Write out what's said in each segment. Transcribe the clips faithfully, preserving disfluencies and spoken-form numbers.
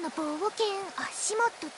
の冒険足元注意。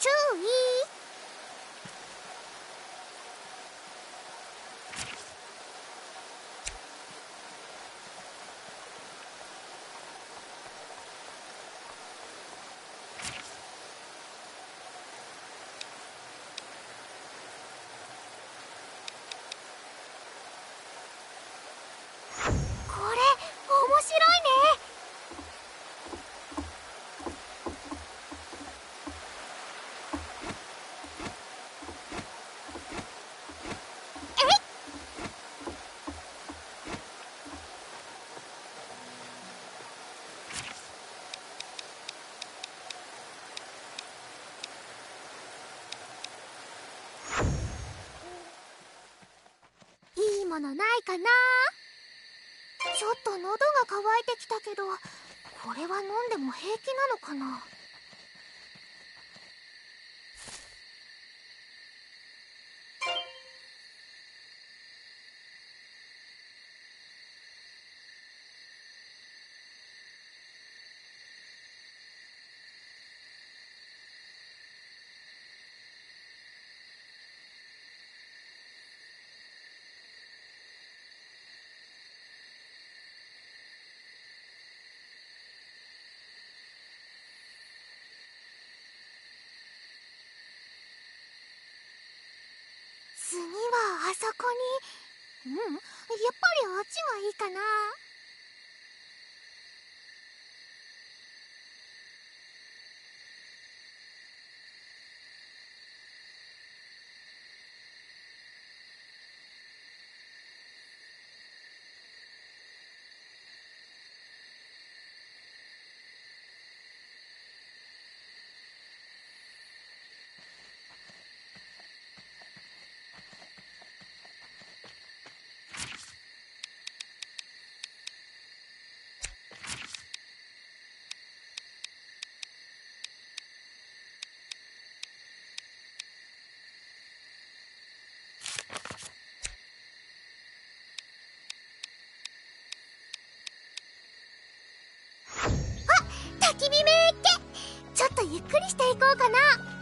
いいものないかな。ちょっと喉が渇いてきたけど、これは飲んでも平気なのかな。次はあそこに。うん、やっぱりあっちがいいかな。焚き火めっけ。ちょっとゆっくりしていこうかな。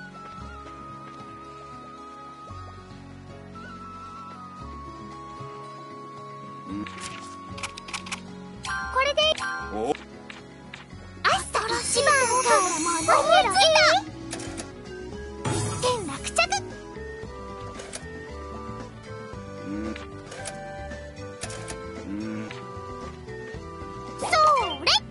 これでアストロシバンからも思いついた。一件落着。それ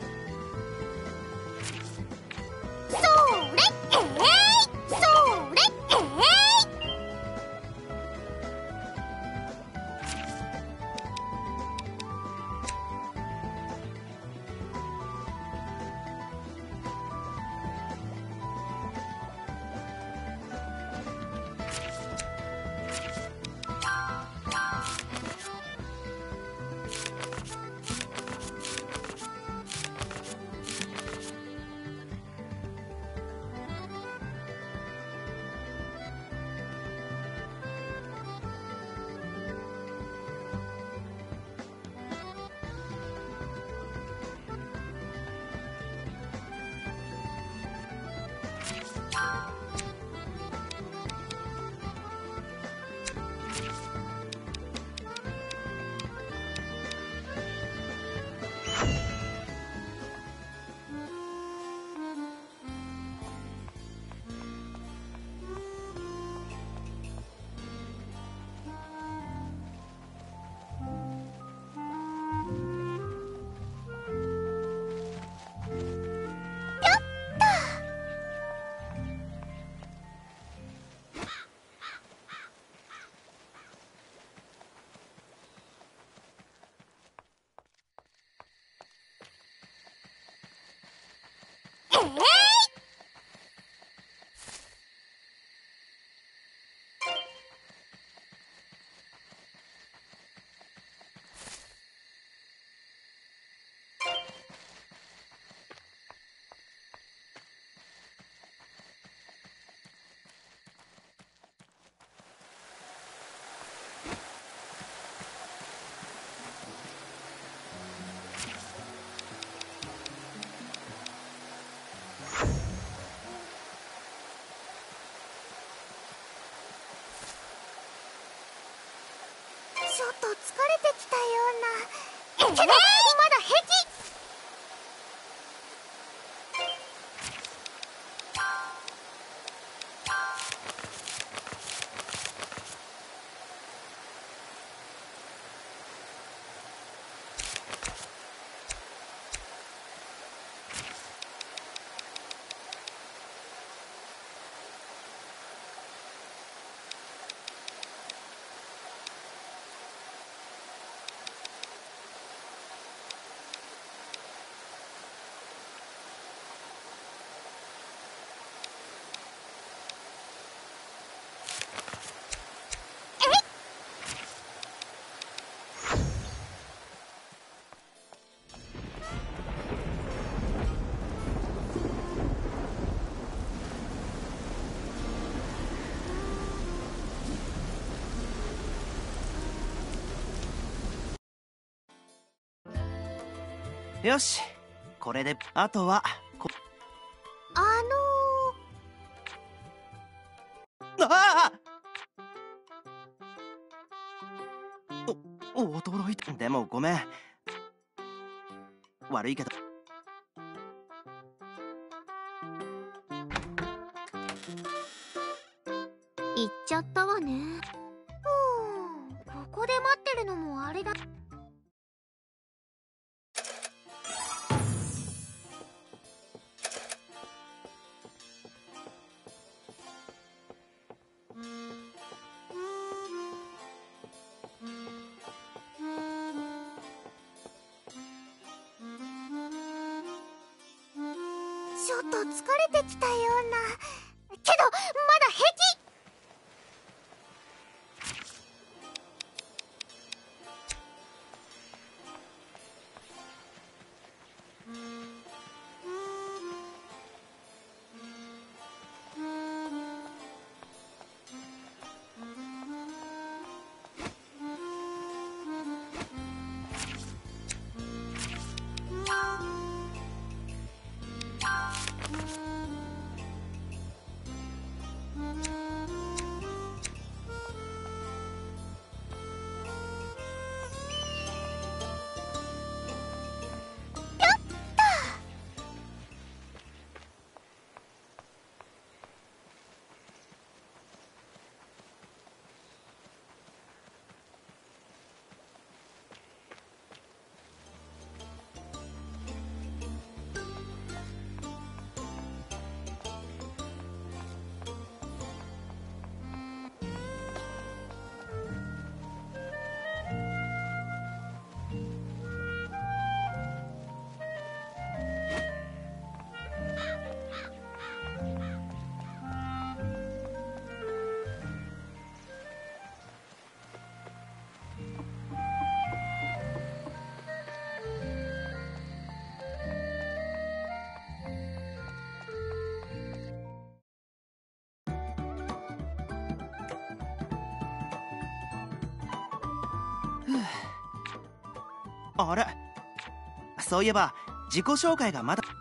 れてきたような。けどまだ平気。 よし、これであとはこあのああお驚いた。でもごめん、悪いけど行っちゃったわね。ふう、ここで待ってるのもあれだ。ちょっと疲れてきたような。けどまだ平気。 あれ、そういえば自己紹介がまだ。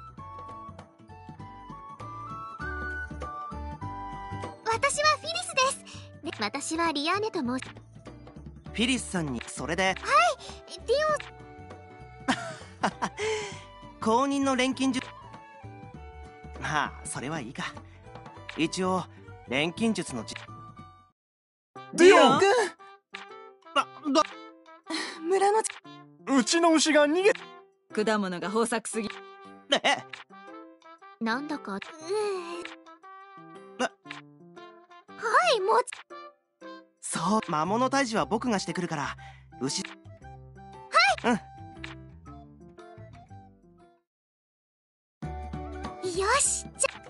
私はフィリスです。で、私はリアーネと申し。 フィリスさんにそれで。 はい、ディオン。 公認の錬金術。まあそれはいいか。一応錬金術のじディオン君、 あだ村のうちの牛が逃げ。 果物が豊作すぎ。 えなんだか、うあはい、もうそう、魔物退治は僕がしてくるから牛。はいうんよし、じゃ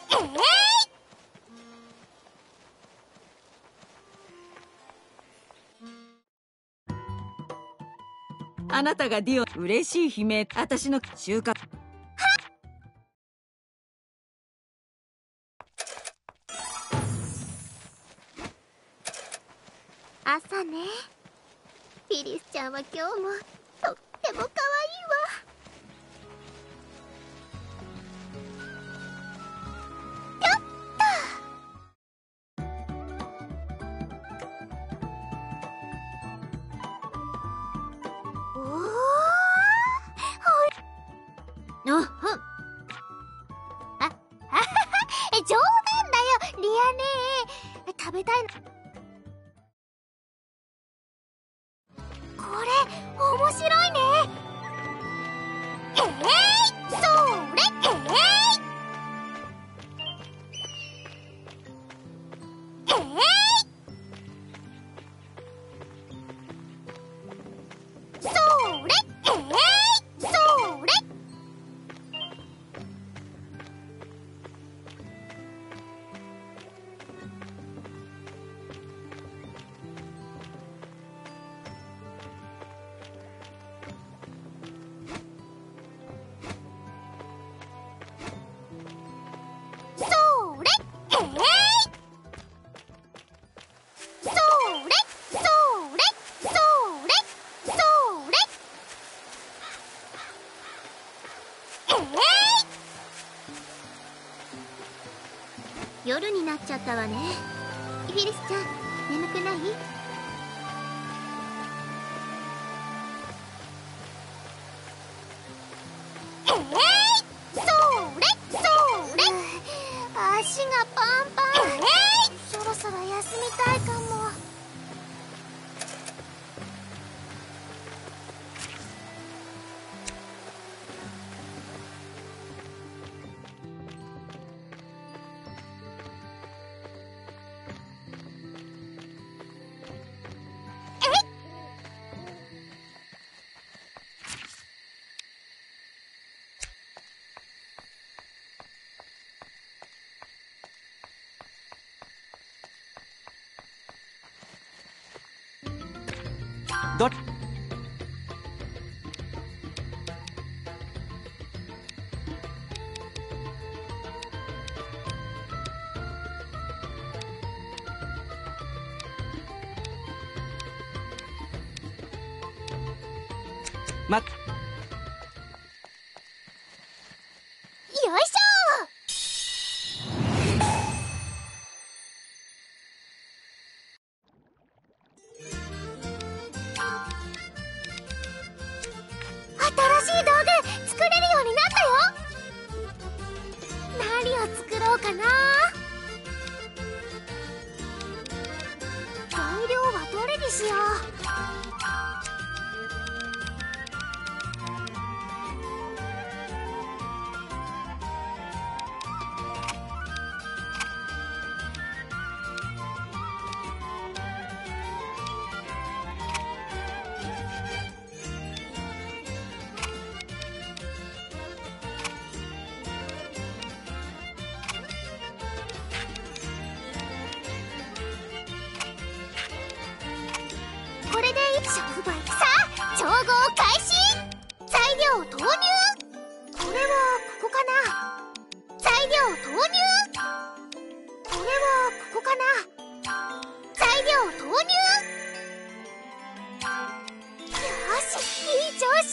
えい、 あなたがディオ嬉しい悲鳴。私の収穫。 朝ね。フィリスちゃんは今日もとっても可愛いわ。おお、ほい、おふん、あ、あはは、冗談だよリア姉。食べたいの。これ面白いね。えい、それ、えい、えい、それ、えい、それ。それ、えい、それ、それ、それ、それ、えい。夜になっちゃったわね。フィリスちゃん、眠くない？えい、それ、それ。足がパンパン。えい、そろそろ休みたいかも。 どっまよいしょ。新しい道具作れるようになったよ。何を作ろうかな。材料はどれにしよう。これでいち触媒。さあ調合開始。材料投入。これはここかな。材料投入。これはここかな。材料投入。よし、いい調子。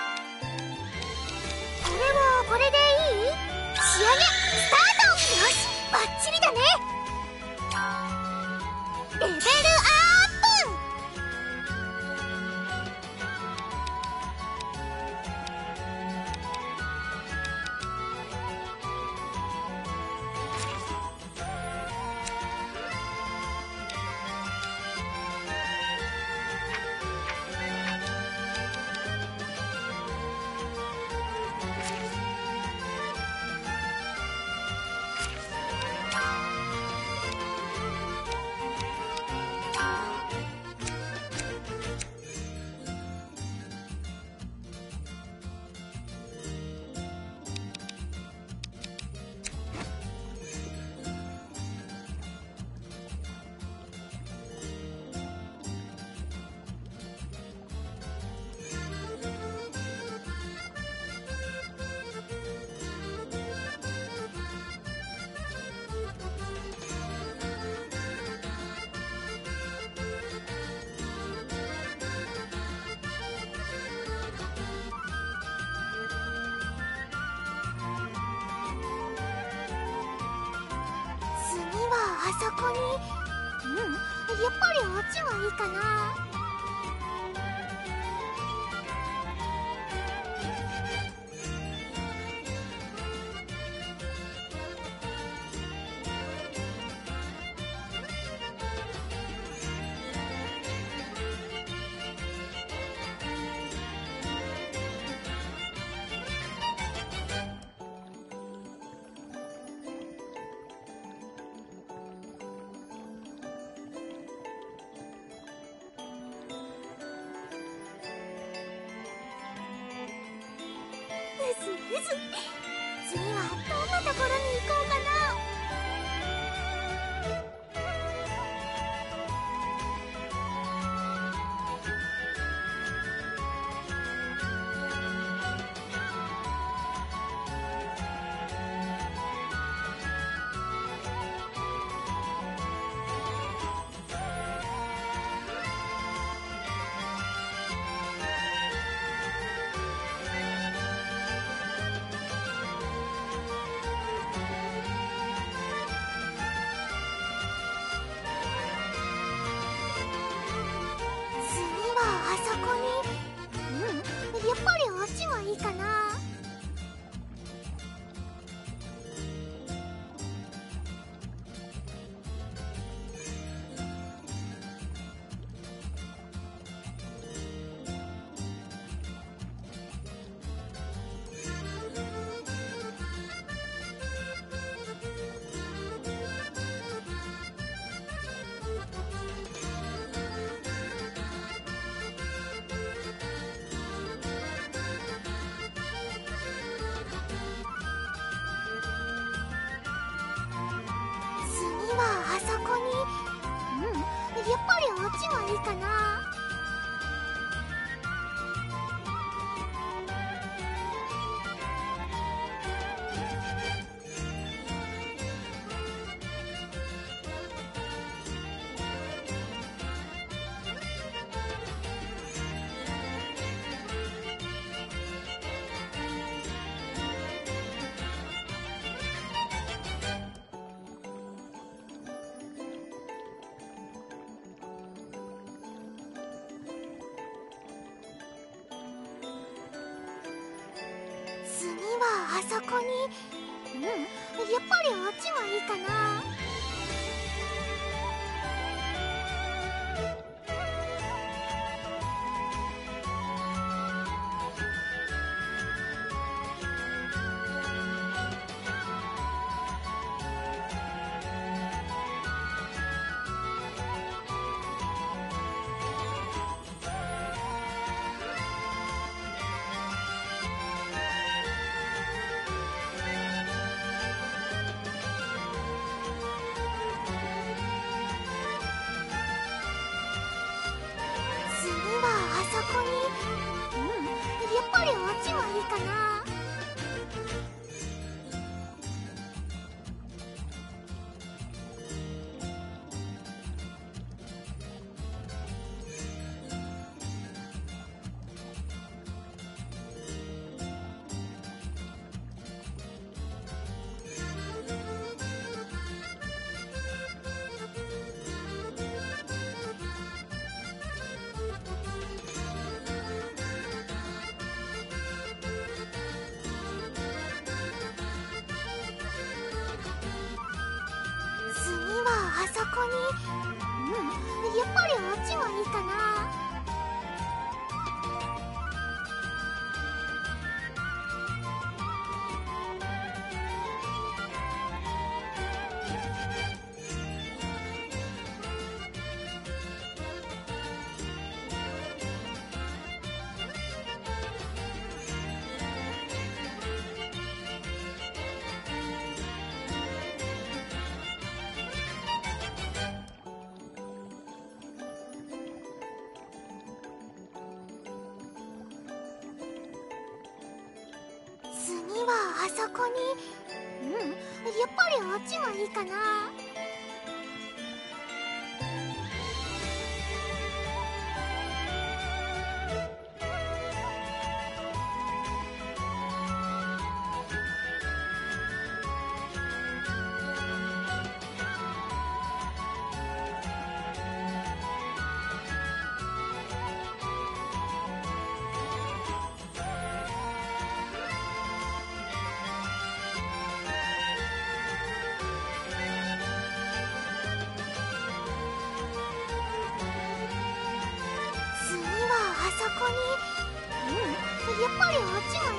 これはこれでいい？仕上げスタート。よし、バッチリだね。レベルアップ。 あそこに。うん、やっぱりあっちはいいかな。次はどんなところに行こうかな。あそこに。うん、やっぱりあっちはいいかな。あそこに。うん、やっぱりあっちはいいかな。次はあそこに。うん、やっぱりあっちはいいかな。あそこに。うん、やっぱりあっちはいいかな。あそこに。うん、やっぱりあっちはいいかな。次はあそこに。うん、やっぱりあっちはいいかな。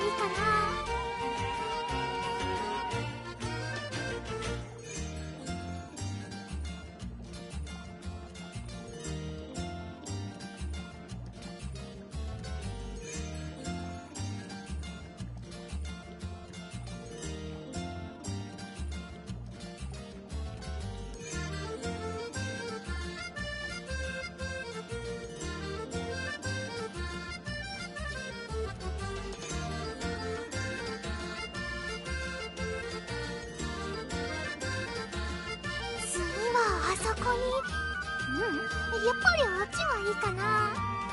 いかな。あそこに、うん、やっぱりあっちがいいかな。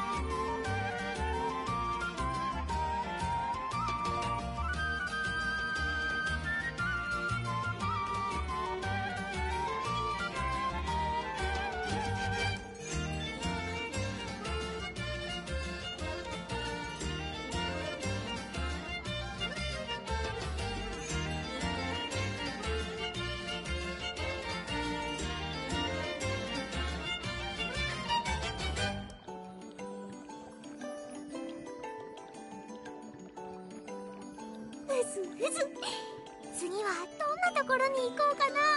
うずうず、次はどんなところに行こうかな。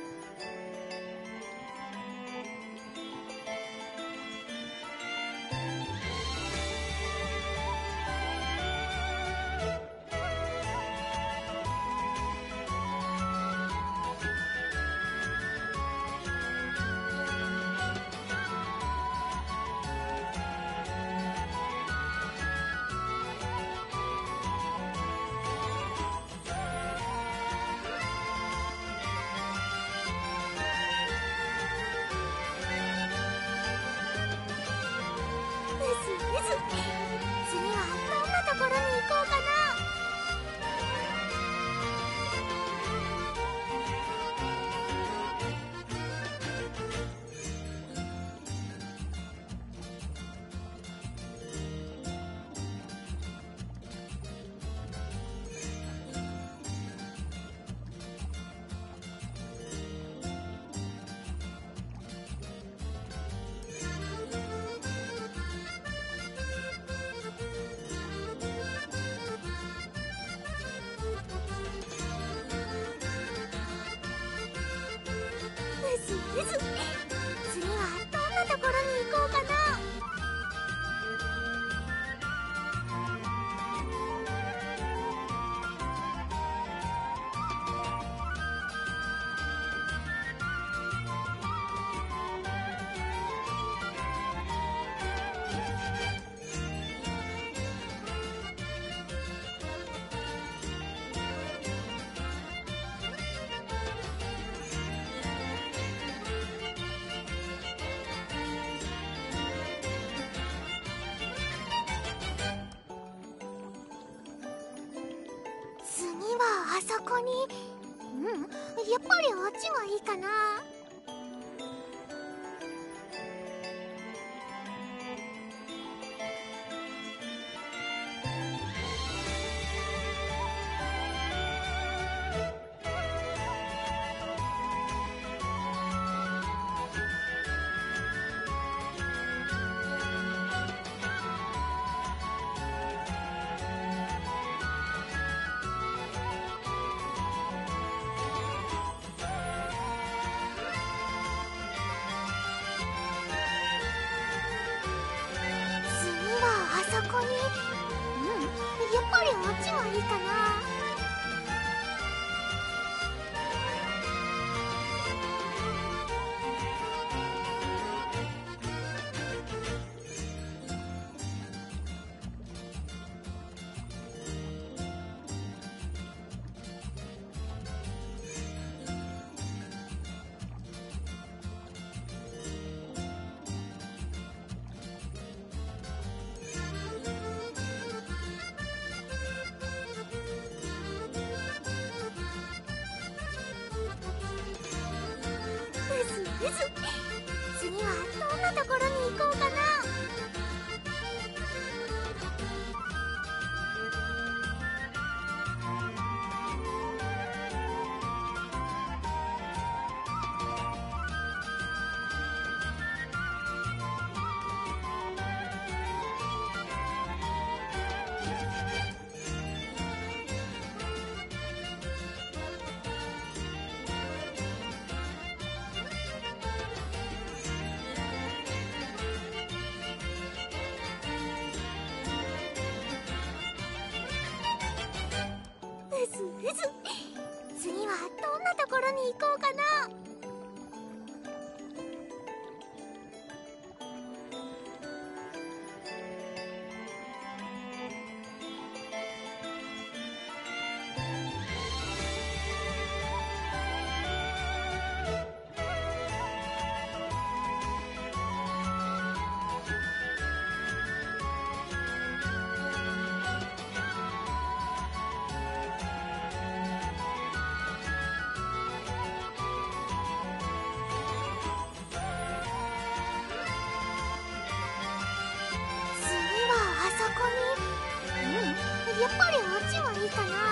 次はどんなところに行こうかな。うずうず、次はどんなところに行こうかな。次はあそこに、うん、やっぱりあっちがいいかな。あそこに、うん、やっぱりあっちがいいかな。うずうず、次はどんなところに行こうかな。 に行こうかな。やっぱりあっちはいいかな。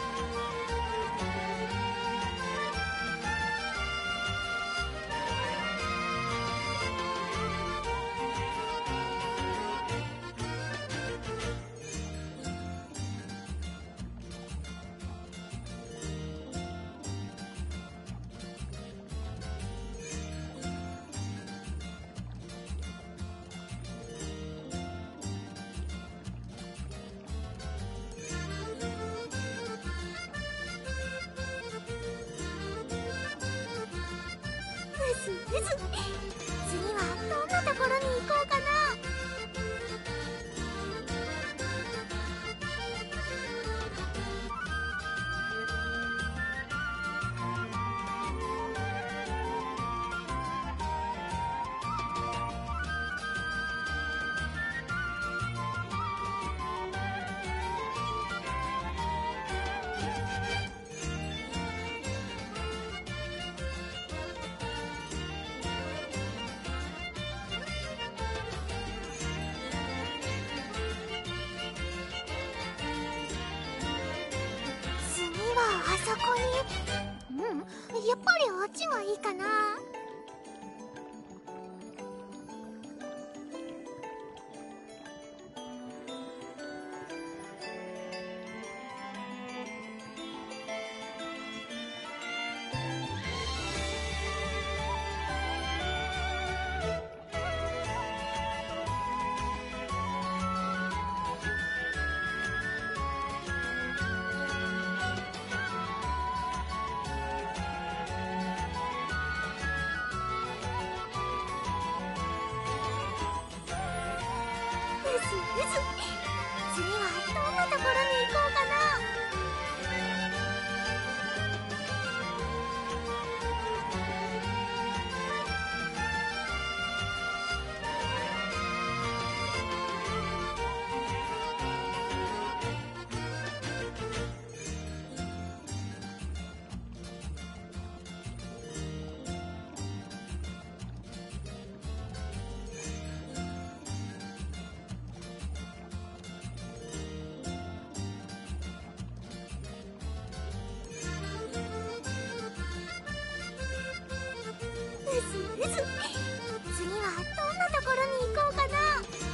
うずうず、次はどんなところに行こうかな。あそこに、うん、やっぱりあっちはいいかな。次はどんなところに行こうかな。うずうず、次はどんなところに行こうかな。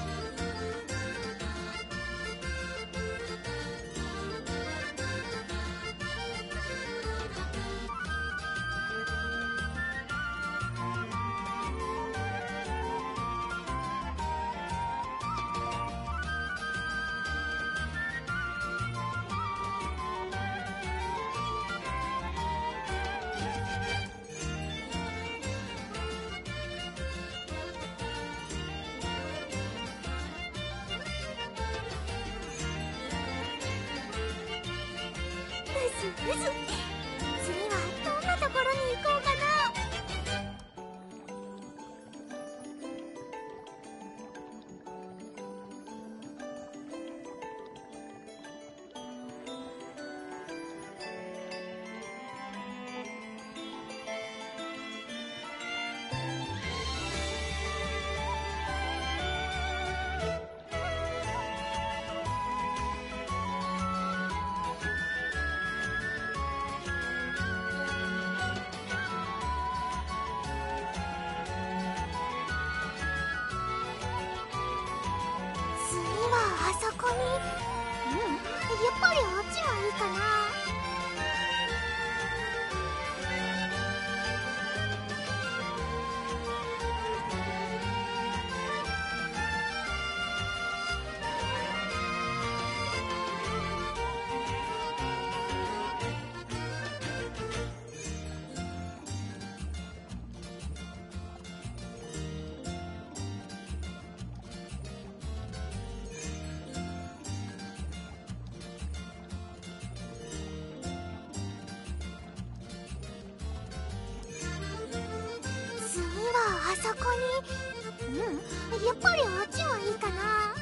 うずうず、次はどんなところに行こうかな。次はあそこに、うん、やっぱりあっちはいいかな。 そこに。うん、やっぱりあっちはいいかな。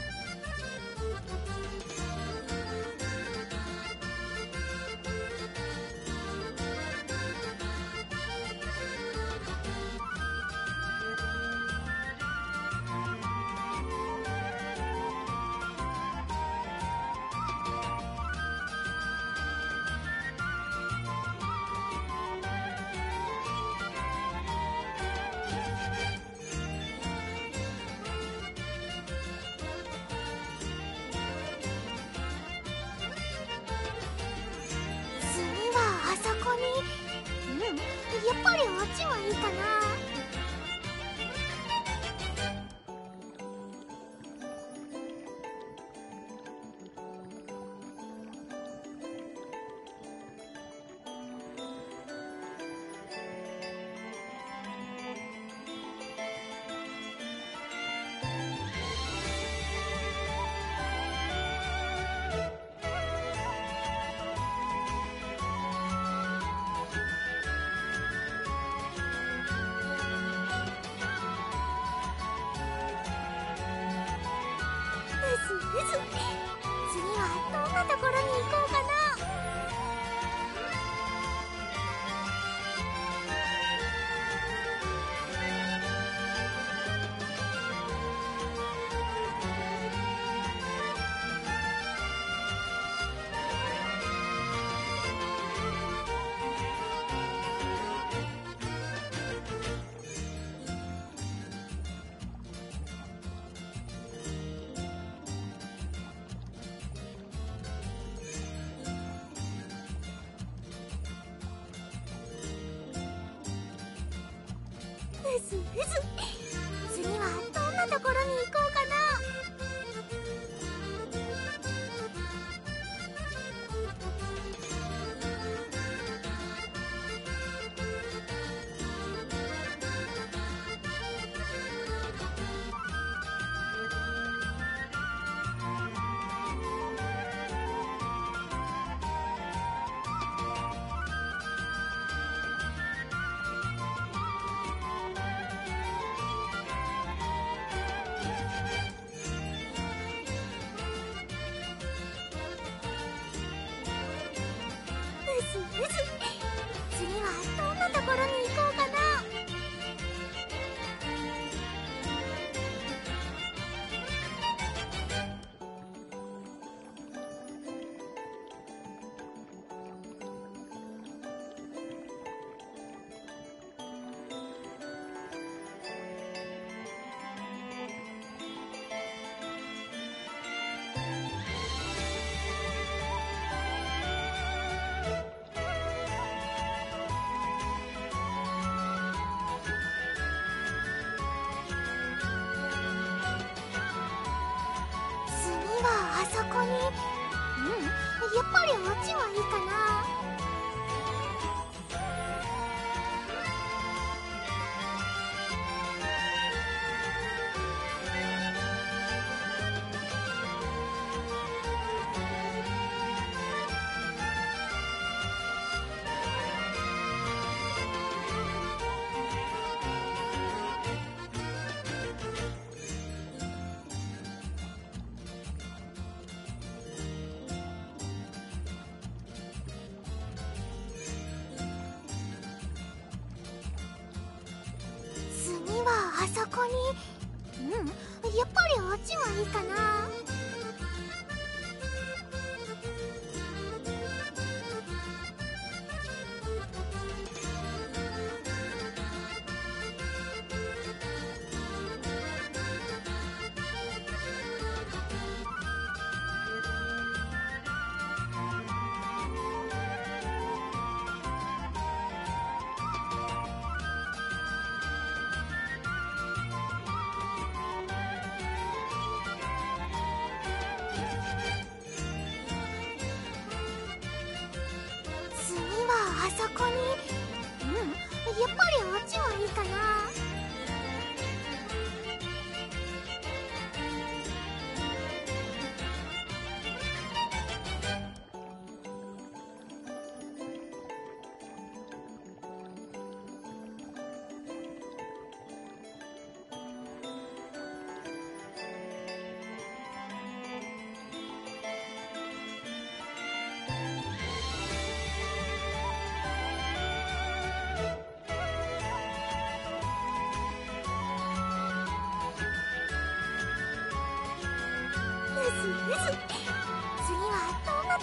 やっぱりあっちはいいかな。次はどんなところに行こうかな。うずうず、次はどんなところに行こうかな。うずうず、次はどんなところに行こうかな。あそこに。うん、やっぱりあっちはいいかな。次はあそこに。うん、やっぱりあっちはいいかな。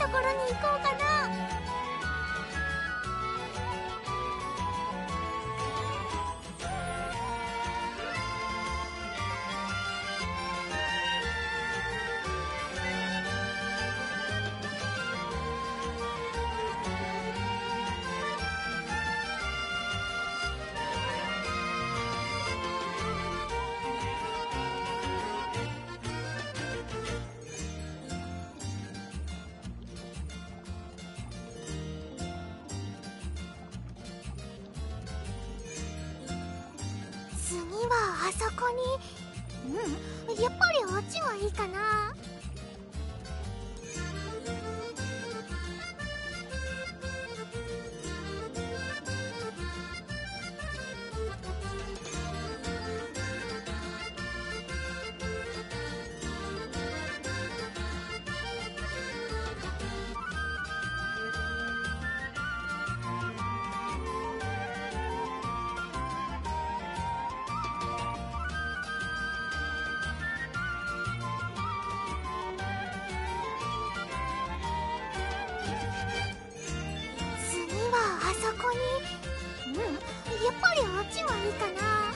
ところに行こうかな。次はあそこに。うん、やっぱりあっちがいいかな。あそこに。うん、やっぱりあっちがいいかな。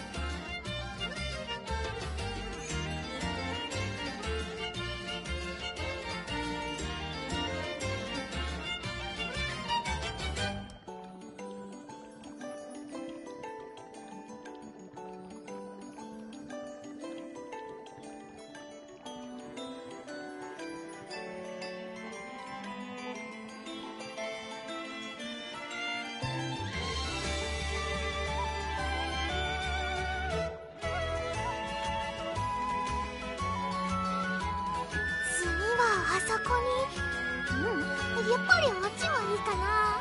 あそこに。うん、やっぱりあっちがいいかな。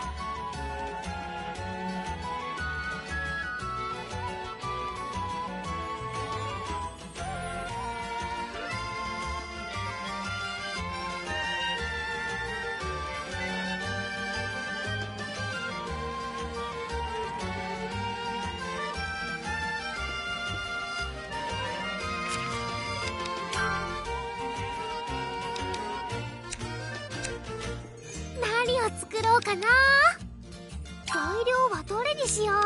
何を作ろうかな。材料はどれにしよう。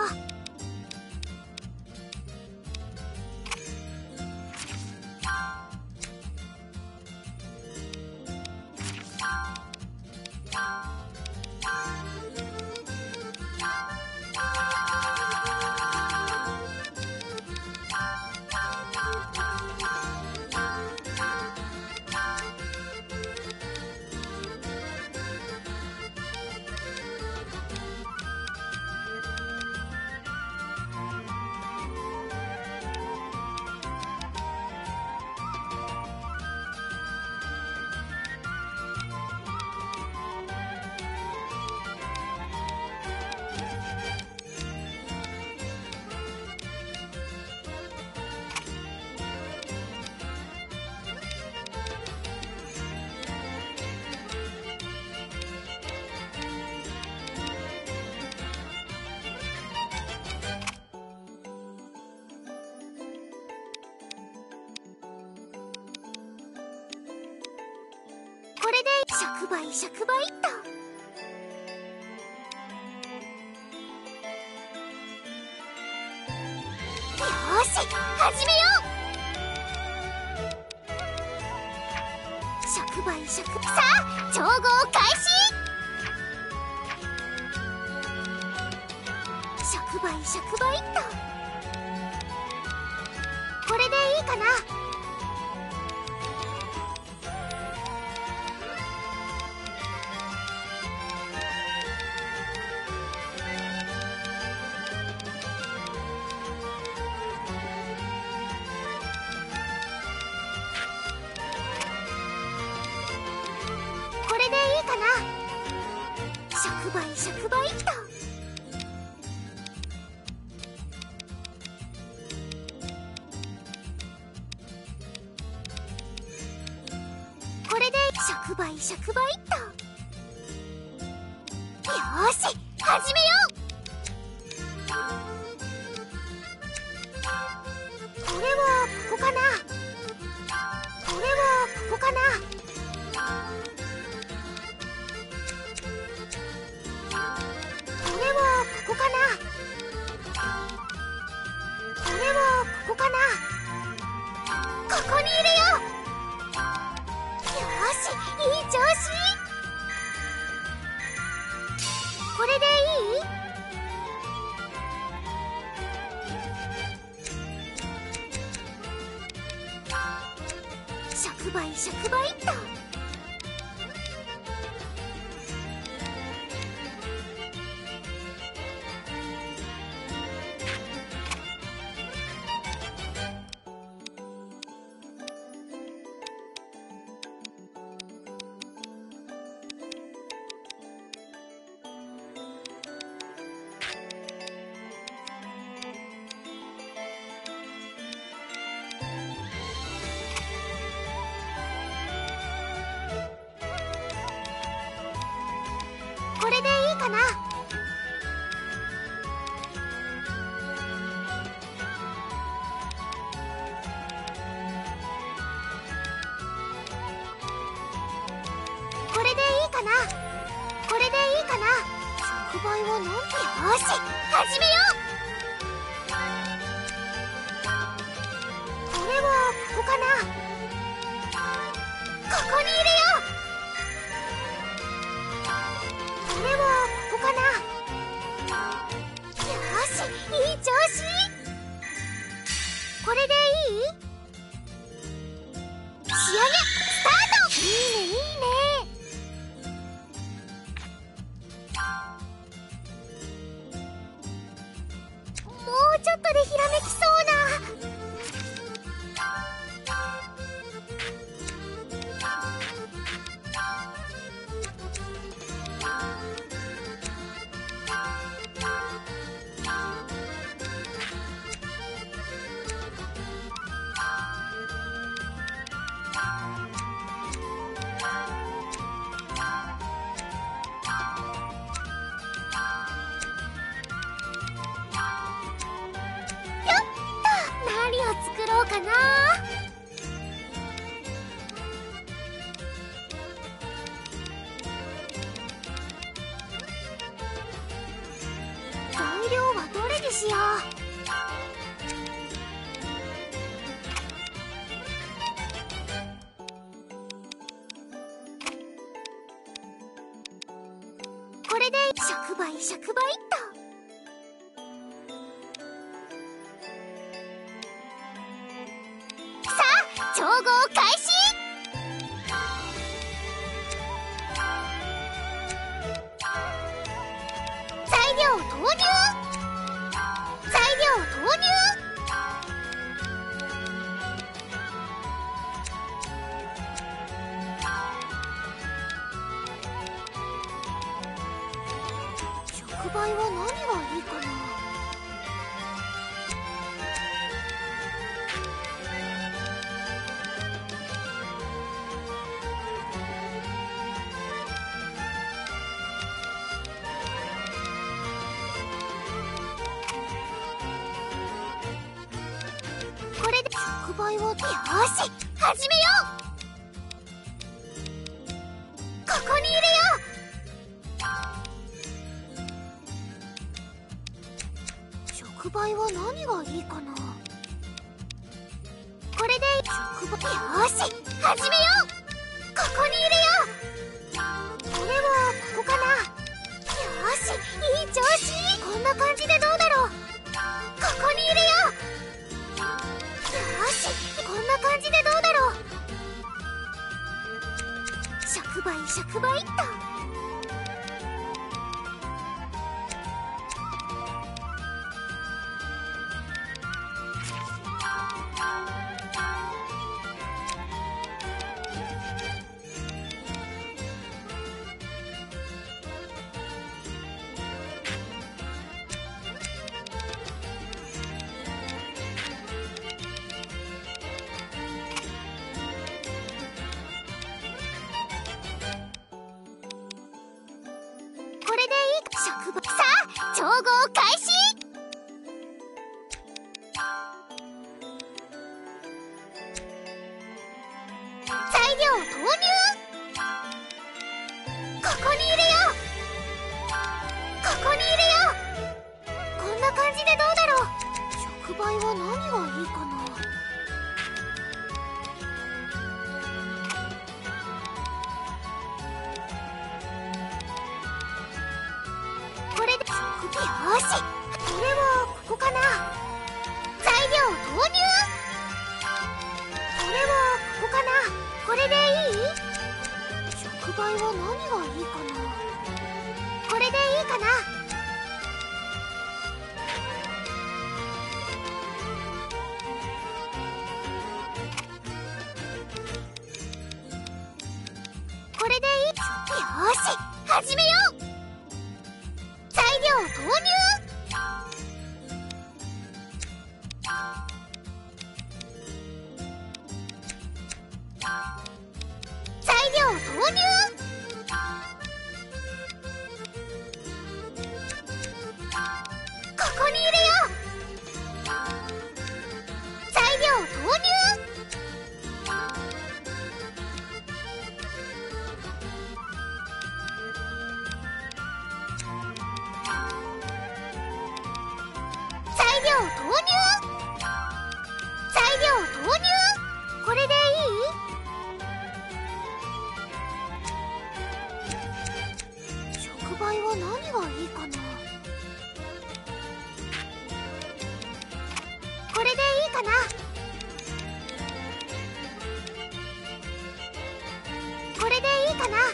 これで触媒触媒っと。よーし、始めよう。触媒触さあ、調合開始。触媒触媒っと。これでいいかな。これでいいかな。触媒触媒っと。これで触媒触媒っと。よーし、始めよう。これはここかな。これはここかな。 売触媒っと。これでいいかな。これでいいかな。これでいいかな。触媒はなんて。よーし、始めよう。これはここかな。ここに入れよう。これはここかな。よーし、いい調子。これでいい？仕上げスタート。いいねいいね。もうちょっとでひらめきそうな。何を作ろうかな。材料はどれにしよう。これで触媒触媒っと。調合開始。材料投入。材料投入。触媒は何がいいかな。これで触媒を。よーし、始めよう。ここに入れよう。触媒は何がいいかな。これで触媒。よーし、始めよう。ここに入れよう。これはここかな。よーし、いい調子。こんな感じでどうだろう。ここに入れよう。よし、こんな感じでどうだろう。触媒触媒っと。これでいい。触媒。さあ、調合開始。材料投入。ここに入れよう。ここに入れよう。こんな感じでどうだろう。触媒は何がいいかな。これで。よーし、これはここかな。材料投入。これはここかな。こ売は何がいいかな。これでいいかな。これでいい。よーし、始めよう。材料投入。材料投入。ここに入れよう。材料投入。材料投入。材料投入。これでいい？触媒は何がいいかな。これでいいかな。これでいいかな。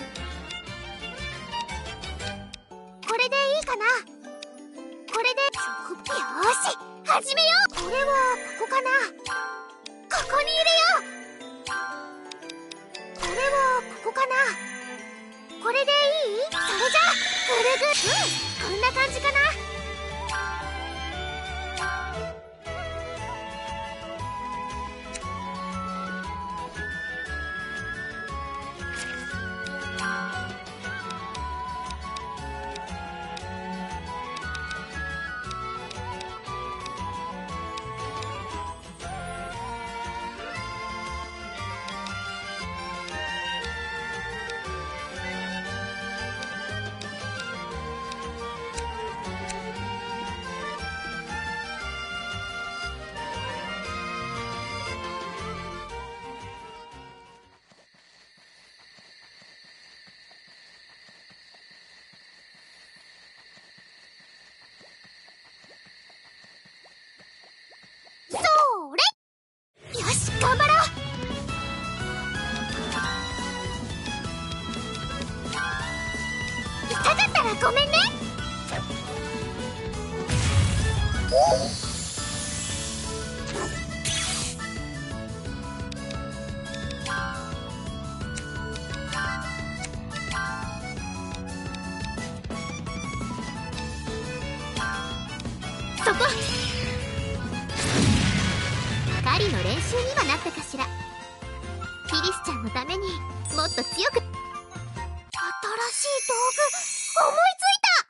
これでいいかな。これで触よーし、始めよう。これはここかな。ここに入れよう。これはここかな。これでいい？それじゃぐるぐる。うん、こんな感じかな。それ！よし、頑張ろう。痛かったらごめんね。そこ。狩りの練習にはなったかしら。キリスちゃんのためにもっと強く。新しい道具思いついた。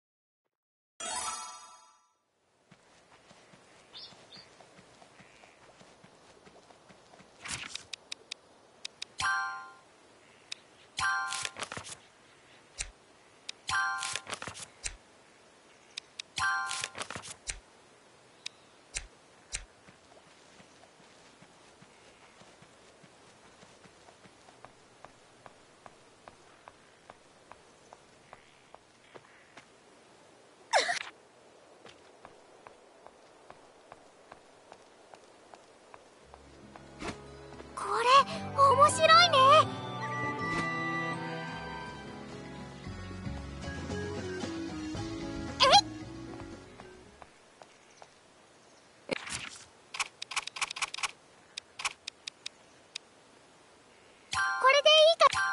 これ面白いね。えい！これでいいか。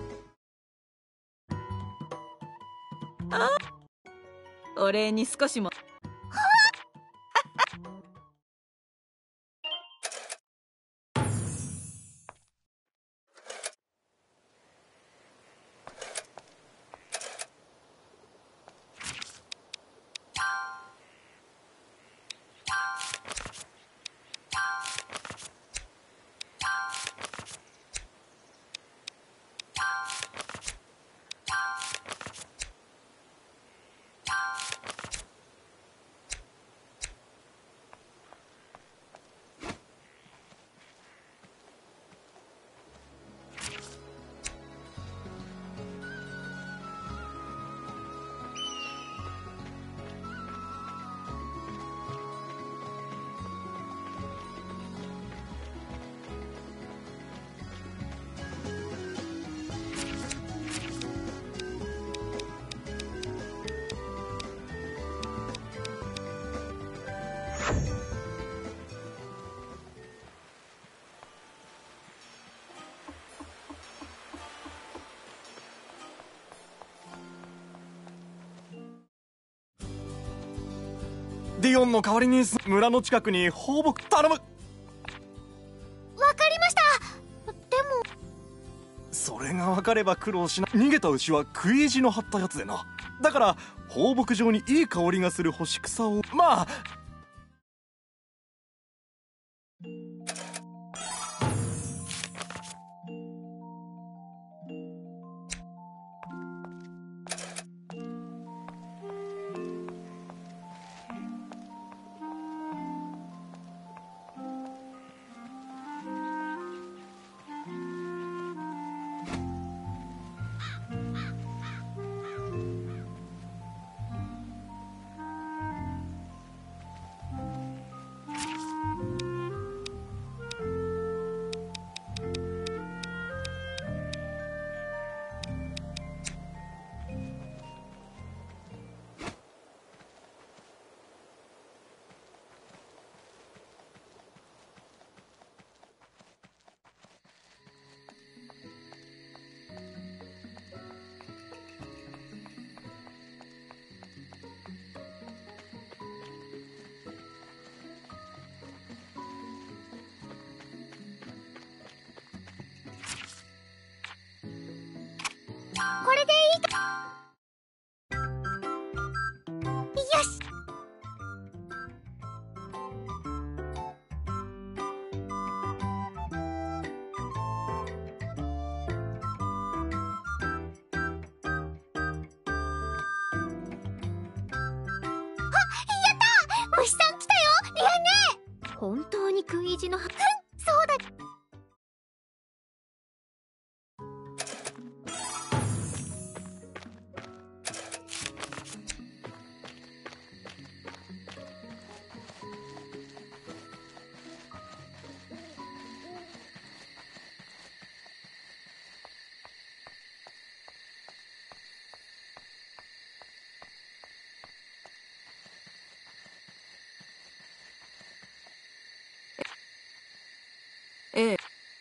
お礼に少しも。 ディオンの代わりに村の近くに放牧頼む。 わかりました。でもそれが分かれば苦労しない。逃げた牛は食い意地の張ったやつでな。だから放牧場にいい香りがする干し草を、まあこれでいいか。よし。虫さん来たよ、リアン姉。本当に食い意地のはず。そうだ。 ええ。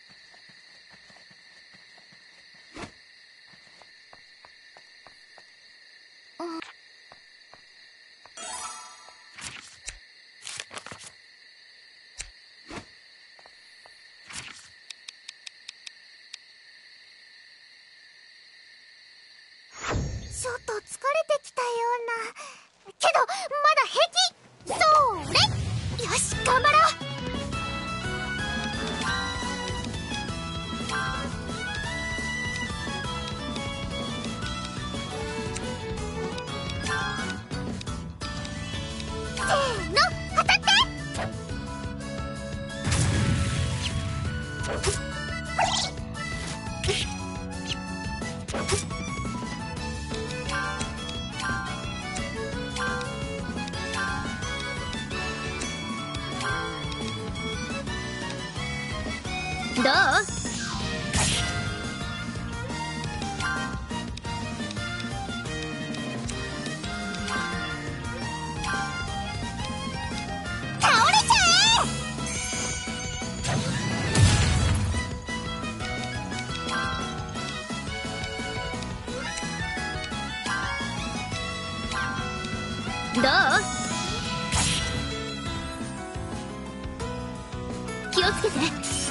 ちょっと疲れてきたような。けどまだ平気。それ、よし頑張ろう。せーの、当たって。どう？倒れちゃえ！どう？気をつけて。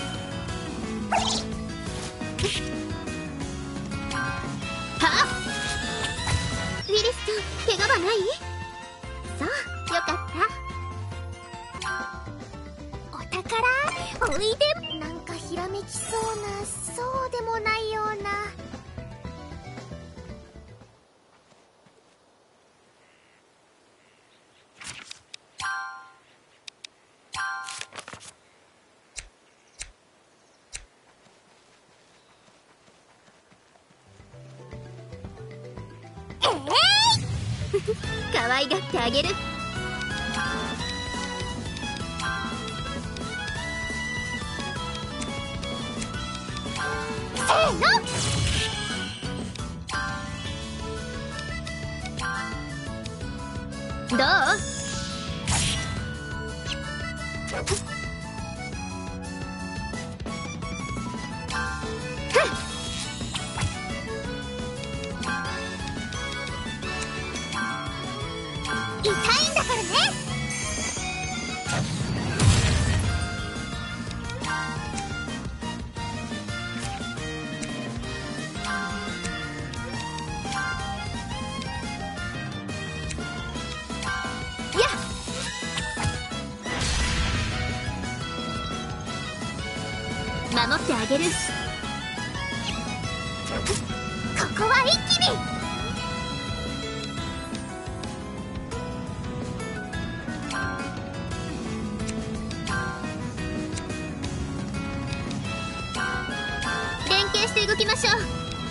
はあ、ウィリスさん、怪我はない？そう、よかった。お宝おいで。なんかひらめきそうな、そうでもないような。可愛がってあげる。せーの。どう？痛いんだからね。 守ってあげる。ここは一気に。連携して動きましょう。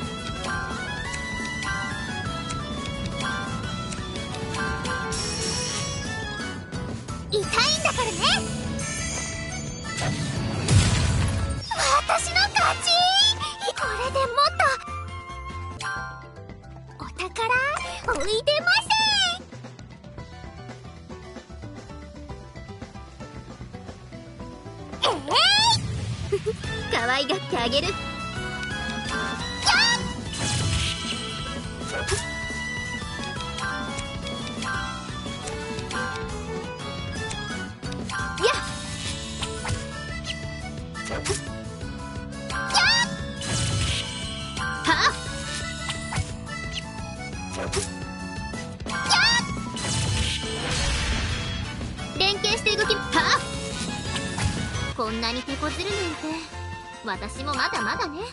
痛いんだからね。私の勝ち。これでもっとお宝置いてません。えい、可愛がってあげる。連携して動きはあ。こんなに手こずるなんて私もまだまだね。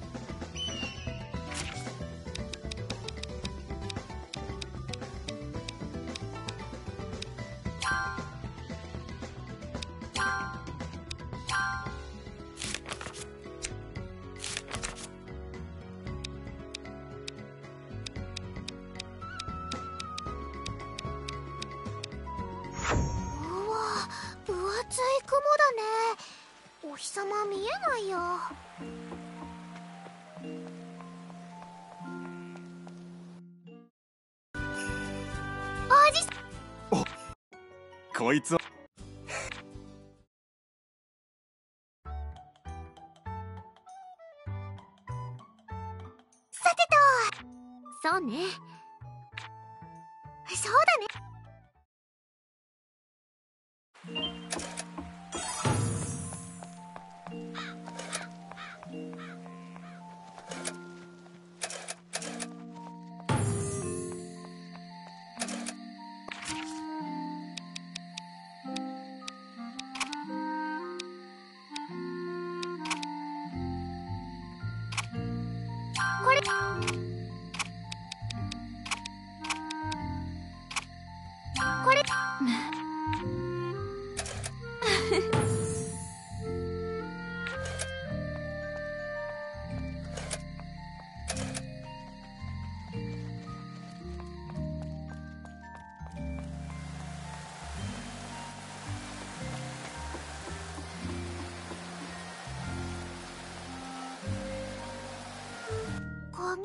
分厚い雲だね。お日様見えないよ。おじさん、 こいつはさてと、そうね、そうだね。これこれ鍵。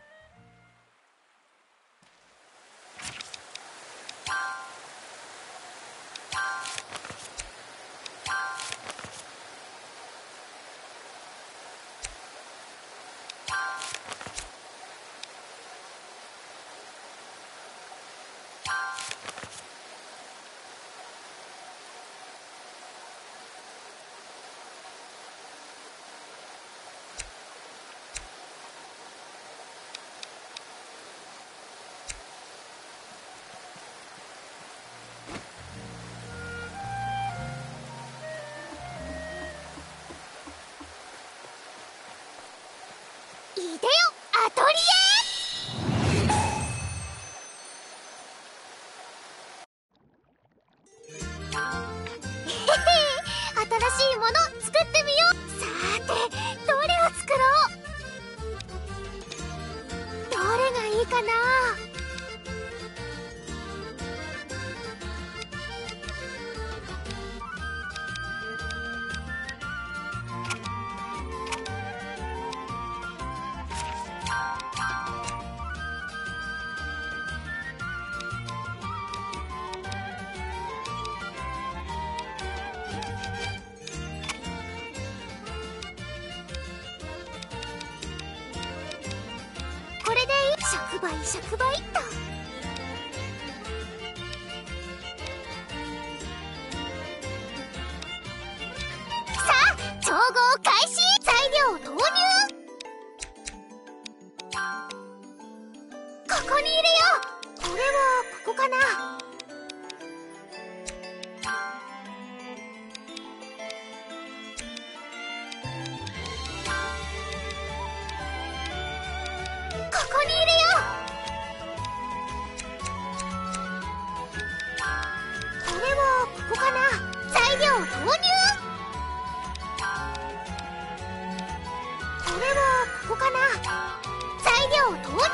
いでよアトリエ。へへ、新しいもの作ってみよう。さーて、どれを作ろう。どれがいいかな。これでいい。触媒触媒っと。さあ調合開始。材料投入。ここに入れよう。これはここかな。 こかな。材料投入。これはここかな。材料投入。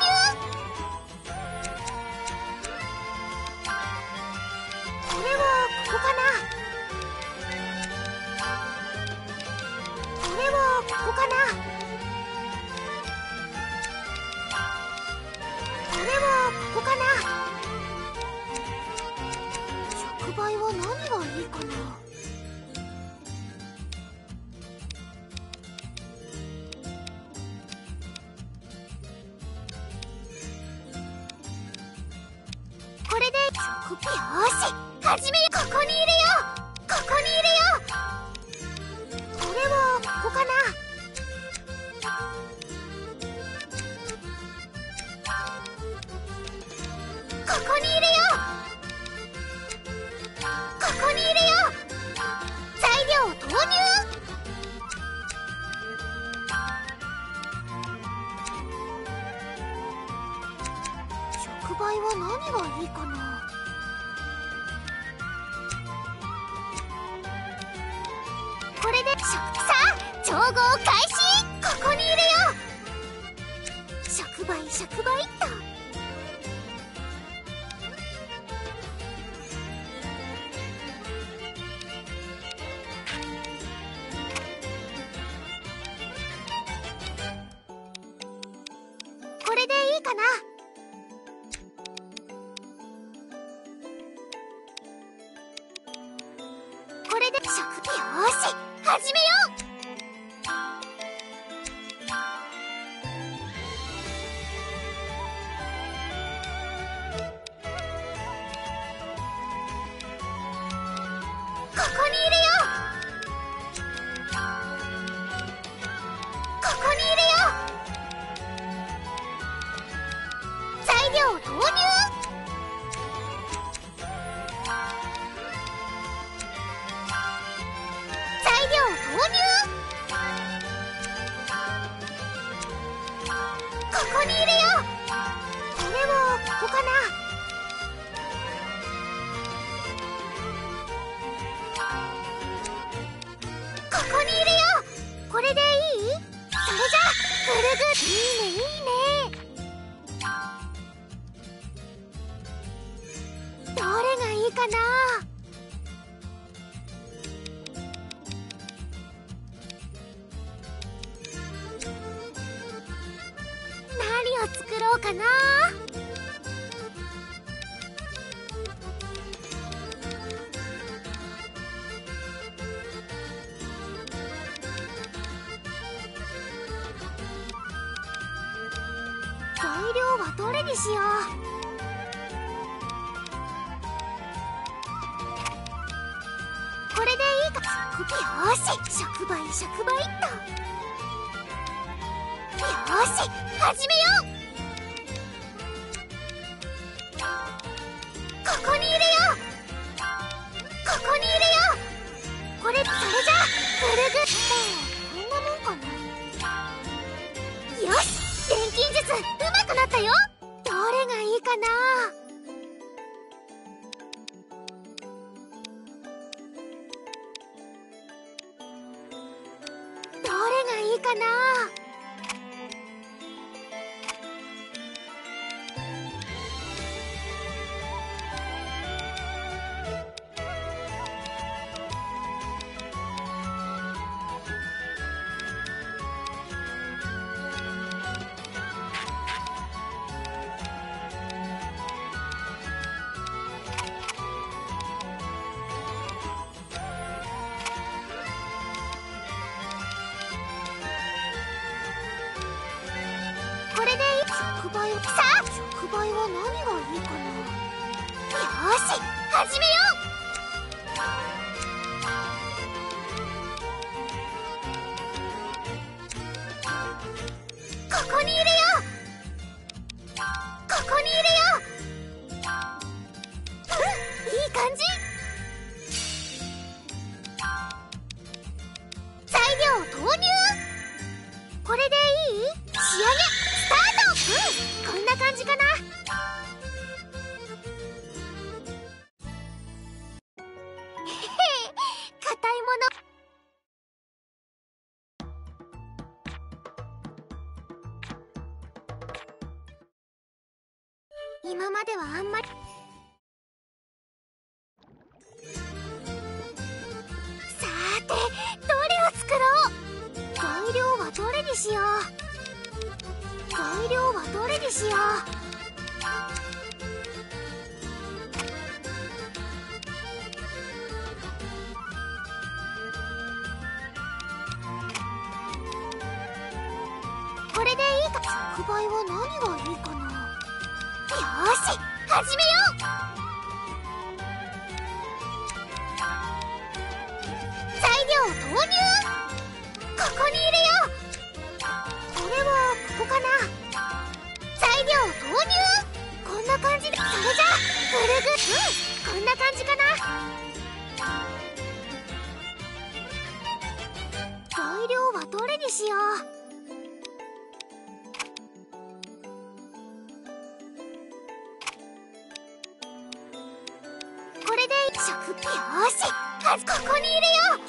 これはここかな。これはここかな。これはここかな。触媒は何がいいかな。これで食よーし始めよ。ここに入れよう。ここに入れよう。これはここかな。ここに入れよう。ここに入れよう。材料投入。触媒は何がいいかな。これでしょ。さあ調合開始。ここに入れよう。触媒触媒っと。これでいいかな。これで食よーし始めよう。ここに入れよう。ここに入れよう。材料投入。材料投入。ここに入れよう。これはここかな。ここに入れよう。これでいい？それじゃぐるぐる。いいねいいね。どれがいいかな。何を作ろうかな。材料はどれにしよう。これでいいか。よーし触媒触媒っと。よーし始めよう。ここに入れよう。ここに入れよう。これそれじゃぐるぐる。こんなもんかな。よし錬金術うまくなったよ。どれがいいかな。どれがいいかな。これでいい。触媒をさあ触媒は何がいいかな。よーし始めよう。ここに入れよう。ここに入れよう。うんいい感じ。材料投入。これでいい？仕上げスタート。うんこんな感じかな。 今まではあんまり。さーて、どれを作ろう。材料はどれにしよう。材料はどれにしよう。これでいいか。触媒は何がいいかな。よーし、始めよう。材料投入。ここに入れよう。これはここかな。材料投入。こんな感じで。それじゃぐるぐる。うん、こんな感じかな。材料はどれにしよう。これで食。よーし、はずここに入れよう。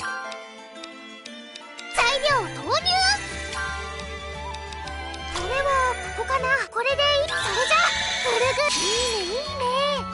材料投入。これはここかな。これでいい。それじゃぐるぐる。いいねいいね。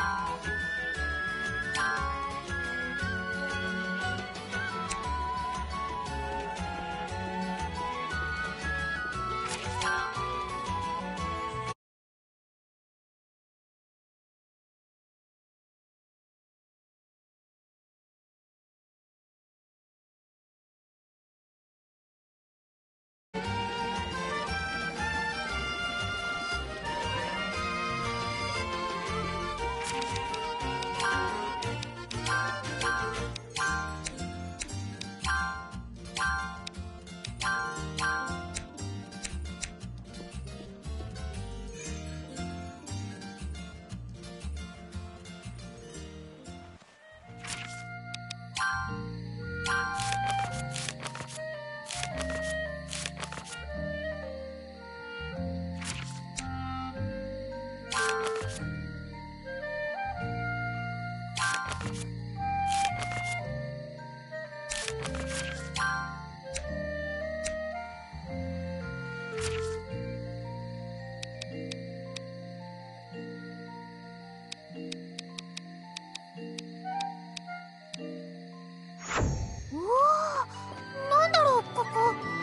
おお、なんだろうここ。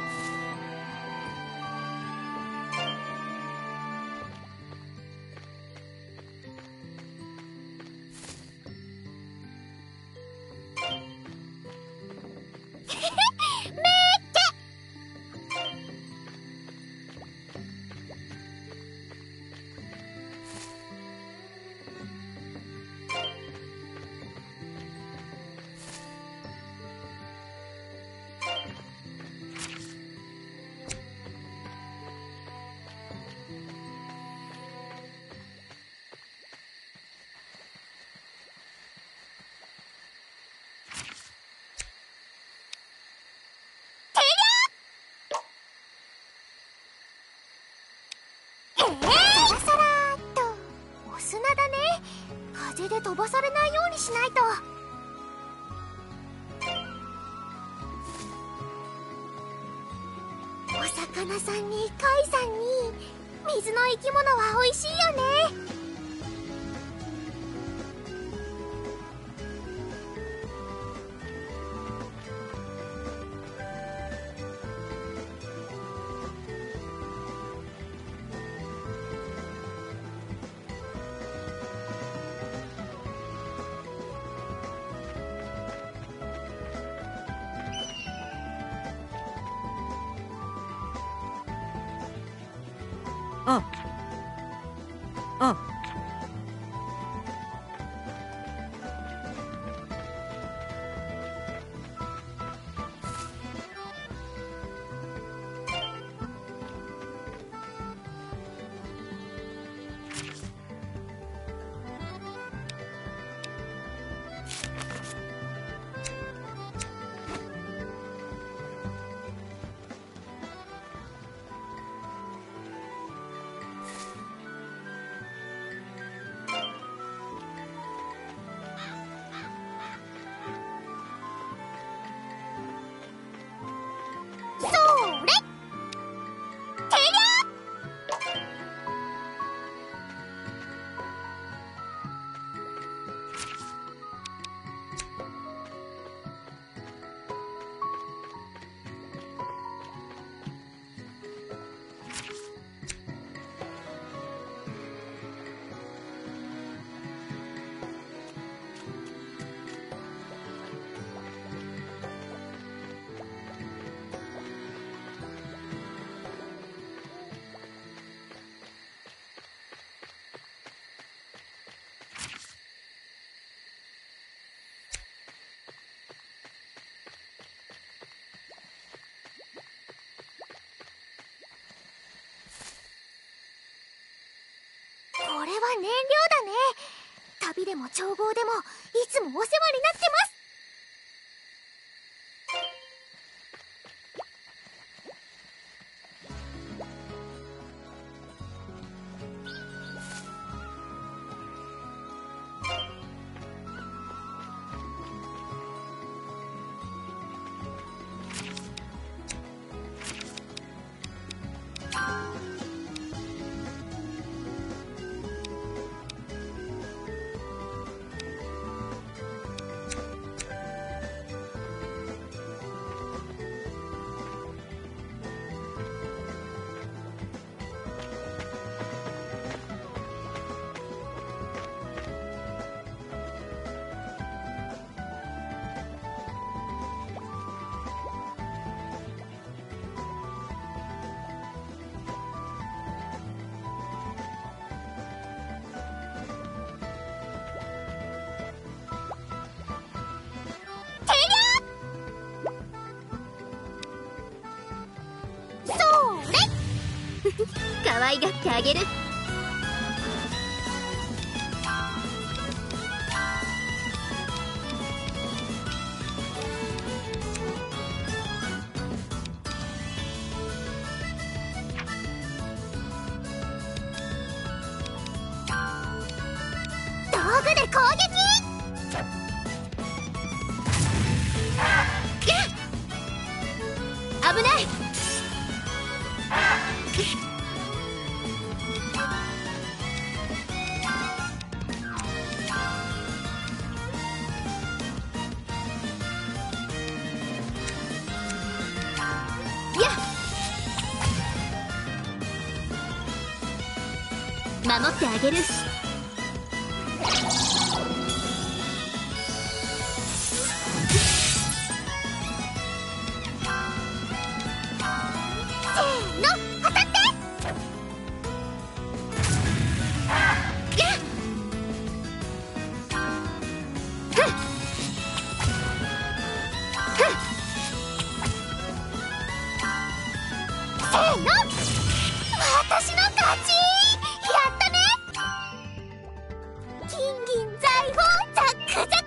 えー、サラサラーっと。お砂だね。風で飛ばされないようにしないと。お魚さんに貝さんに水の生き物は美味しいよね。 ああ燃料だね。旅でも調合でもいつもお世話になってます。可愛がってあげる。道具で攻撃。危ない。守ってあげる。私の勝ち。やったね。金銀財宝ザックザク。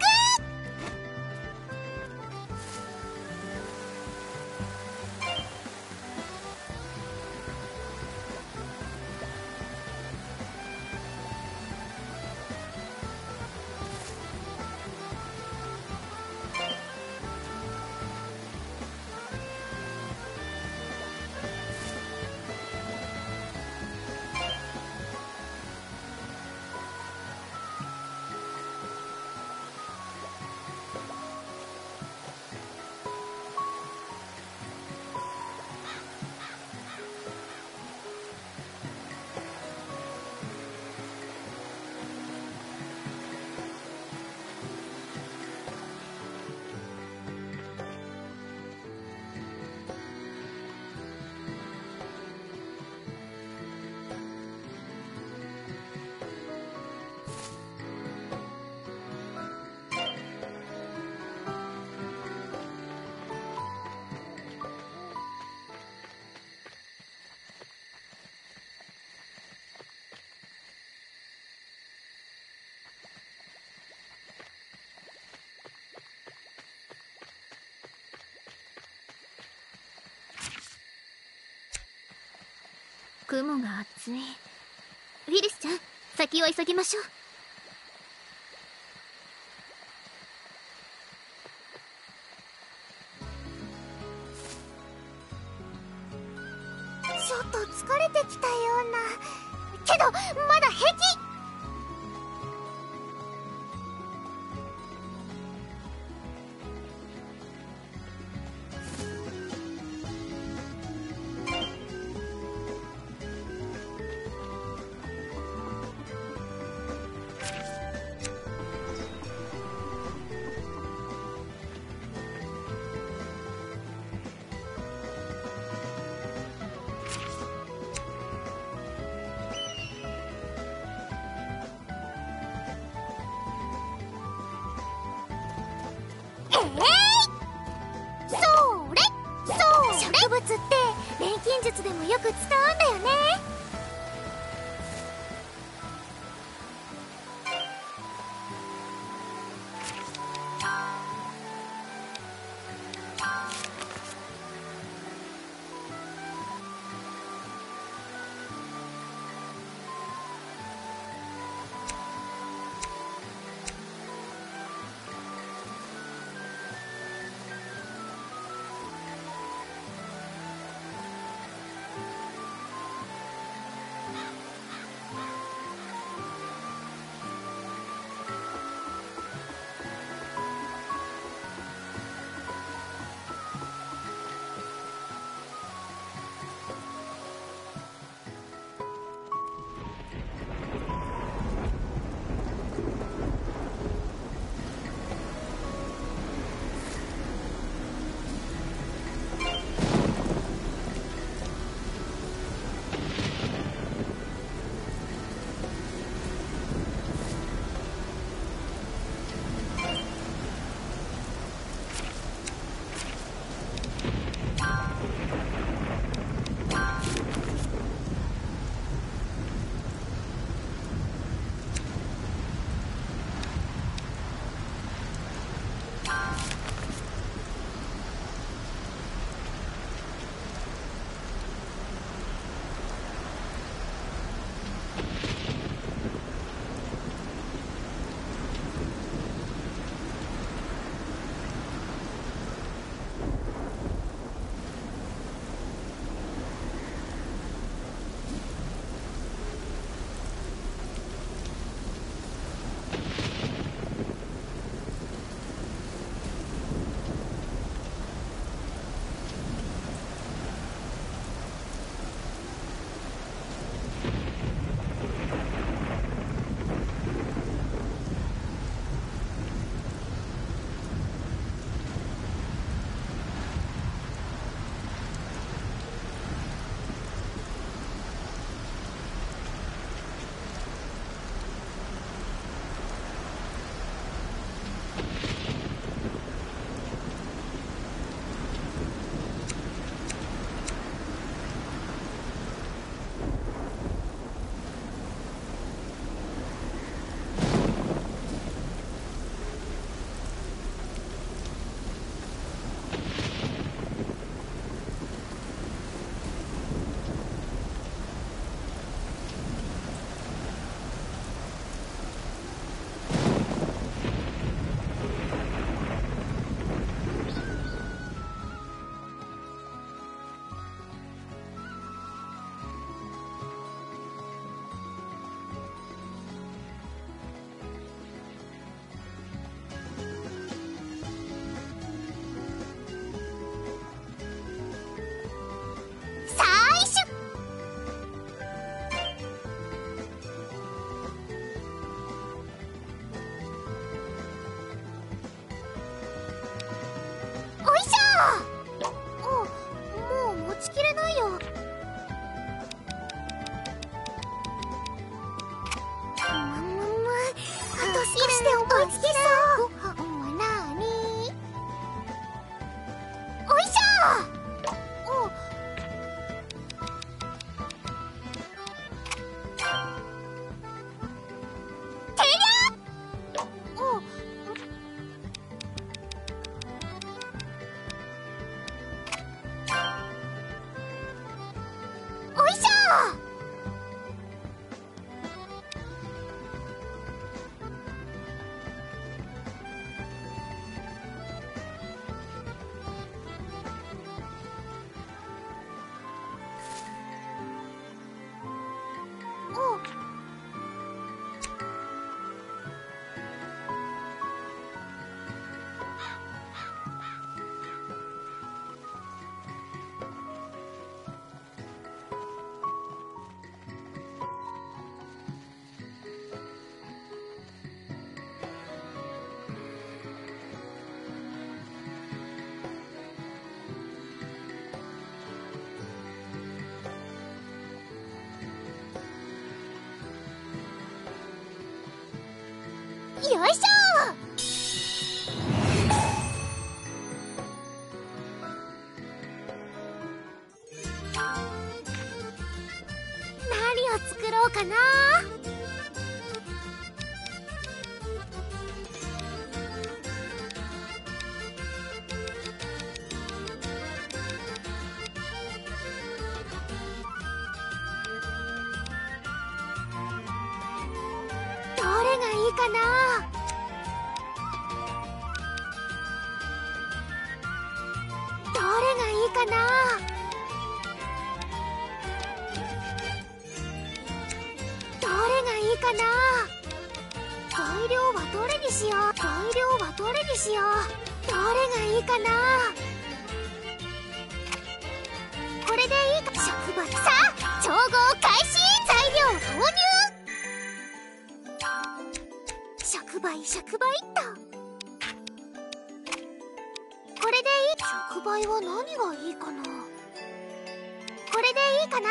雲が厚い。フィリスちゃん、先を急ぎましょう。ちょっと疲れてきたような。けどまだ平気。植物って錬金術でもよく使うんだよね。 お、もう持ちきれないよ。むむむ、あと少しで思いつきそう。ご飯はなーに？おいしょ。お、てりゃ。お、おいしょ。よいしょ。何を作ろうかな。どれがいいかな。どれがいいかな。どれがいいかな。材料はどれにしよう。材料はどれにしよう。どれがいいかな。これでいいか。触媒。さあ、調合開始。材料投入。触媒触媒っと。これでいい。触媒は何がいいかな。これでいいかな。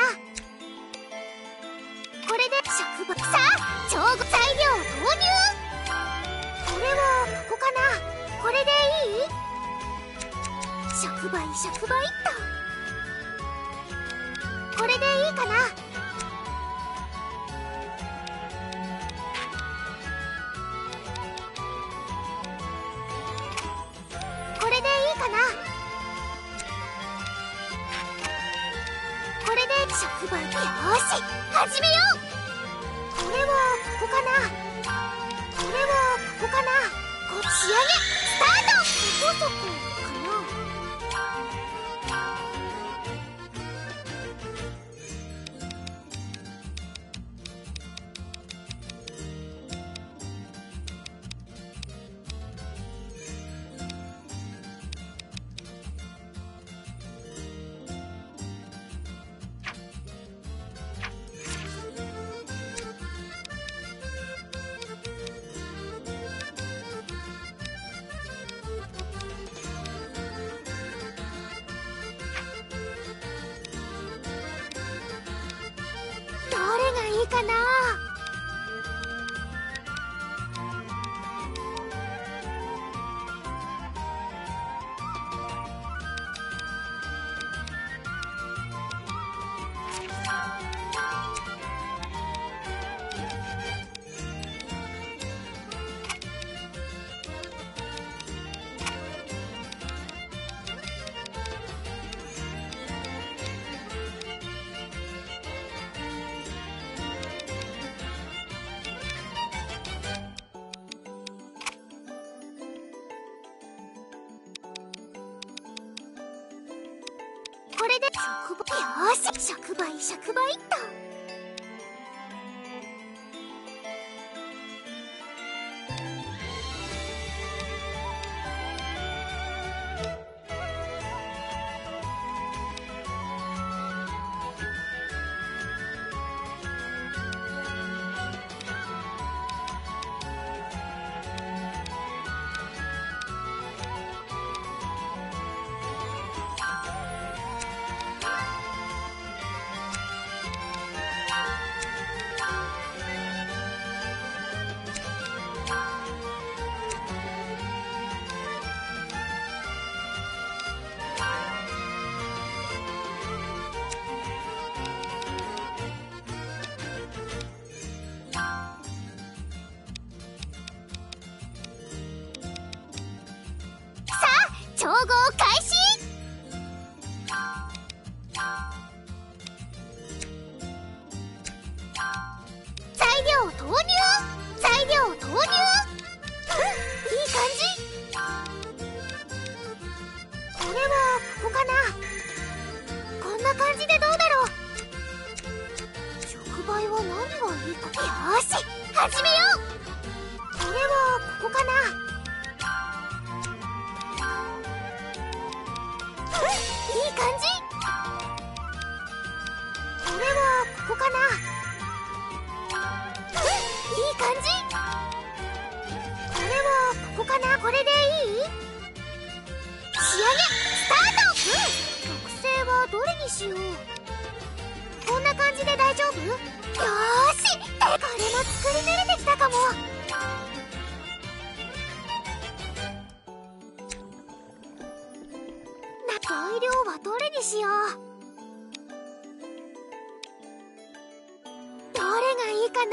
これで触媒。さあ、調合材料投入。これはここかな。これでいい。触媒触媒っと。これでいいかな。これでいいかな。これで触媒。よーし、始めよう。これはここかな。これはここかな。こ仕上げスタート。そこそこかな。どれがいいかな。これで触媒。よーし、触媒触媒っと。 調合開始。材料投入。材料投入。うん、いい感じ。これはここかな。こんな感じでどうだろう。触媒は何がいいか。よーし、始めよう。これはここかな。うん、いい感じ。これはここかな。うん、いい感じ。これはここかな。これでいい？仕上げスタート。うん、特性はどれにしよう。こんな感じで大丈夫？よーし、これも作り慣れてきたかも。材料はどれにしよう。どれがいいかな。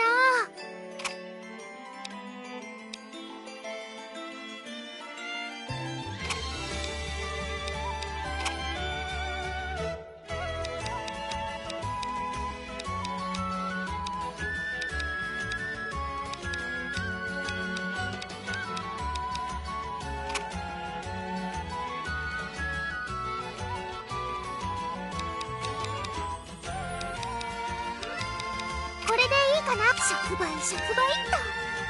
これでいいかな。触媒触媒っと。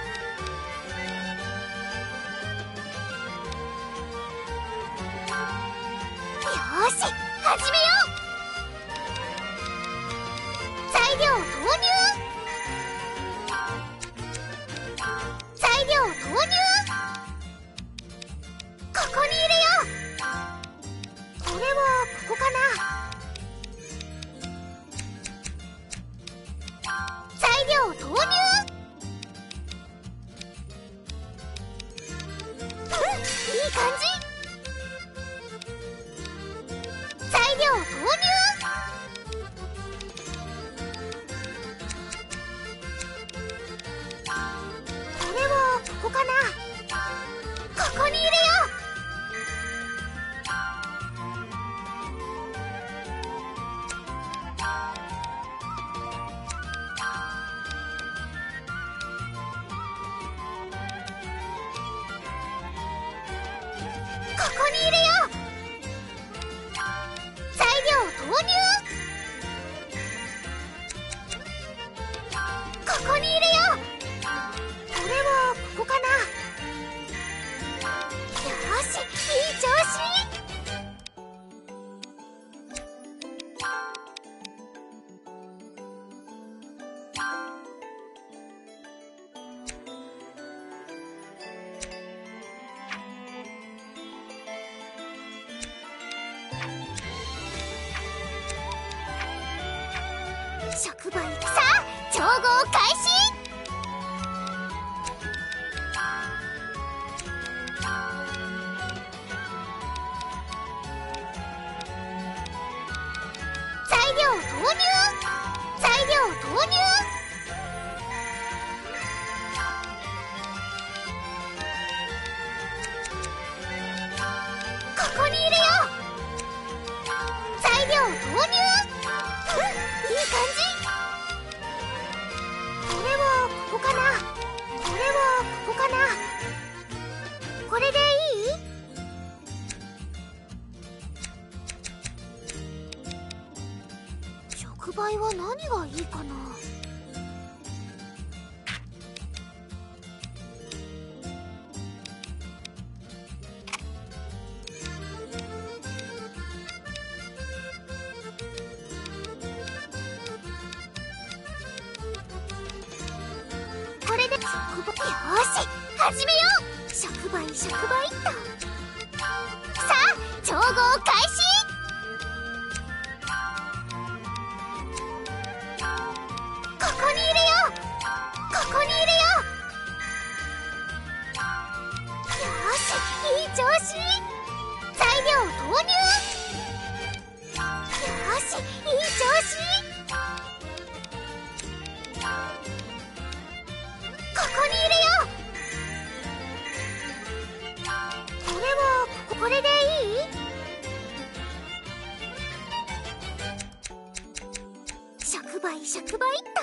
よーし、始めよう。材料投入。材料投入。ここに入れよう。これはここかな。材料投入。うん、いい感じ。材料投入。これはここかな。ここに入れよう。ここに入れよう。材料投入。ここに入れよう。これはここかな。よーし、いい調子。触媒、さあ調合開始。材料投入。材料投入。ここに入れよう。材料投入。うん、いい感じ。これはここかな。これはここかな。これでいい？触媒は何がいいかな。これで触媒。よーし、始めよう。触媒触媒っと。さあ調合開始。ここに入れよう。ここに入れよう。よーし、いい調子。材料投入。よーし、いい調子。ここに入れよう。これはここかこれでいい？触媒触媒っと。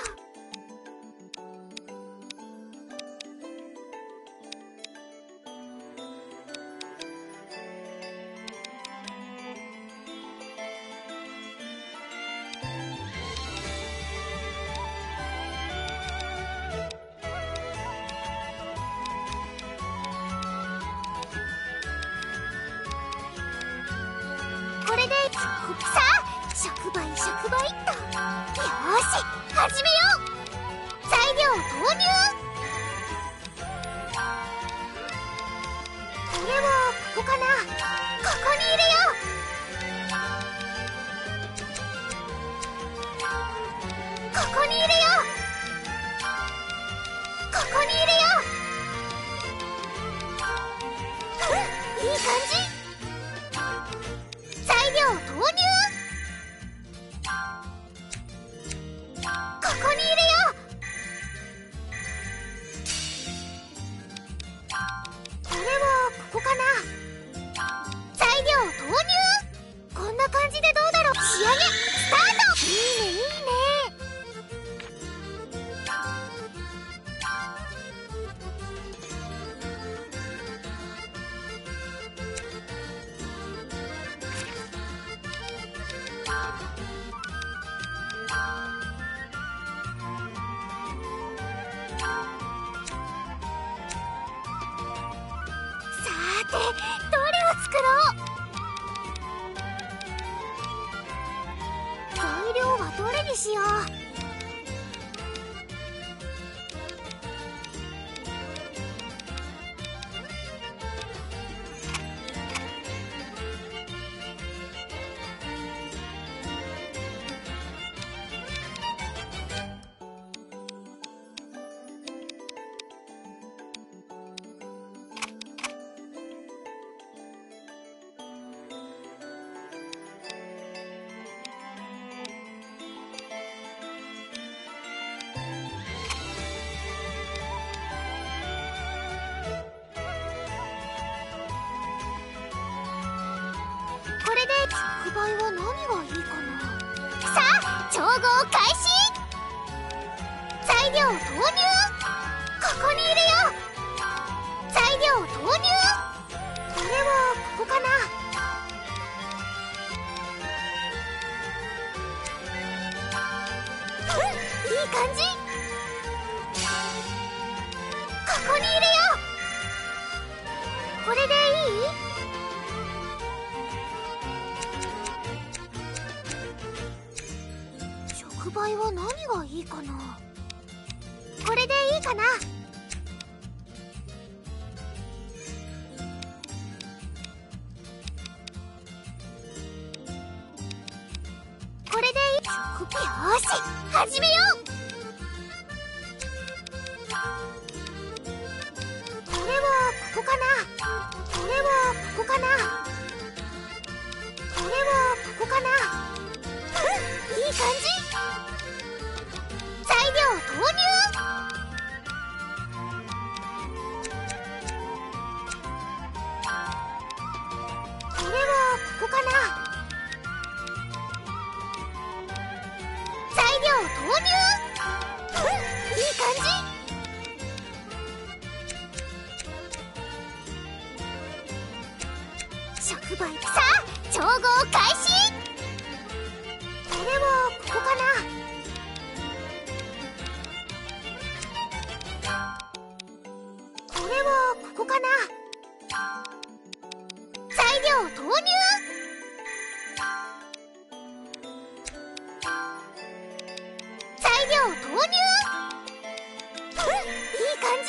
これでさあ触媒触媒っと。よーし始めよう。材料投入。これはここかな。ここに入れよう。ここに入れよう。ここに入れよう。うん、いい感じ。材料投入。ここに入れよう。これはここかな。材料投入。こんな感じでどうだろう。仕上げスタート。いいねいいね。さーてどれを作ろう。材料はどれにしよう。これで触媒は何がいいかな。さあ調合開始。材料投入。ここに入れよう。材料投入。これはここかな。うん、いい感じ。ここに入れよう。これでいい？触媒は何がいいかな。これでいいかな。これでいい。よーし始めよう。これはここかな。これはここかな。これはここかな。うん、いい感じ。材料投入。これはここかな。材料投入。うん、いい感じ。触媒さあ調合開始。これはここかな。これはここかな。材料投入。材料投入。うん、いい感じ。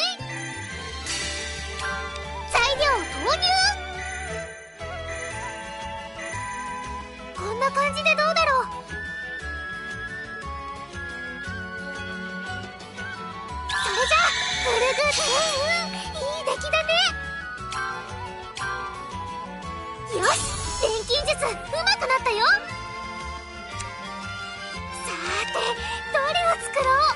材料投入。こんな感じでどうだろう。それじゃあぐるぐる。うんうん、いい出来だね。よし錬金術うまくなったよ。さーてどれを作ろう。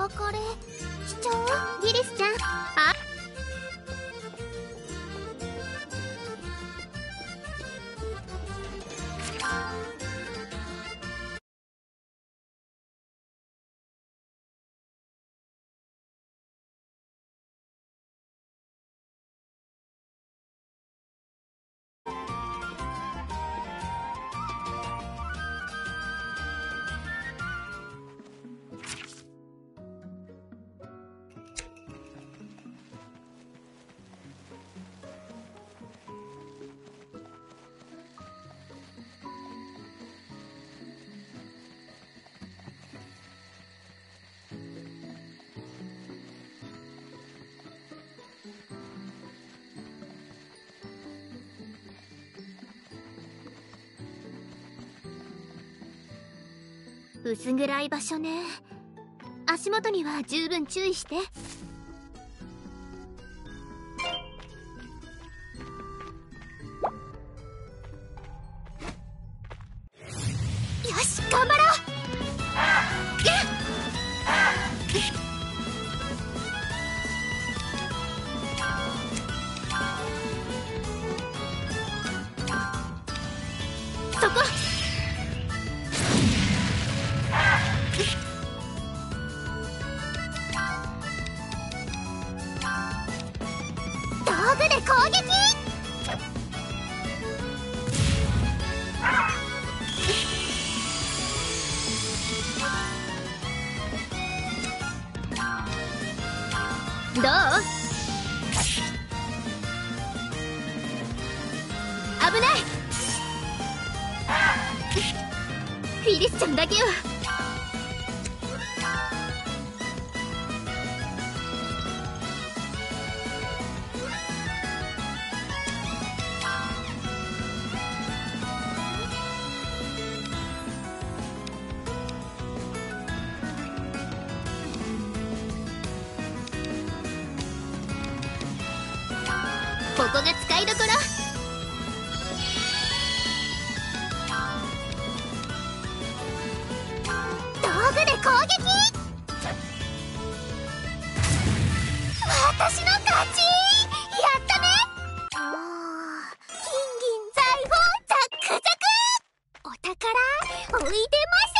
別れしちゃう？ギリスちゃん。あ、薄暗い場所ね。足元には十分注意して。よし、頑張ろう。そこ。道具で攻撃。どう？危ない。フィリスちゃんだけは。ここが使いどころ。道具で攻撃。私の勝ち。やったね。おー、金銀財宝ザックザク。お宝おいでませ。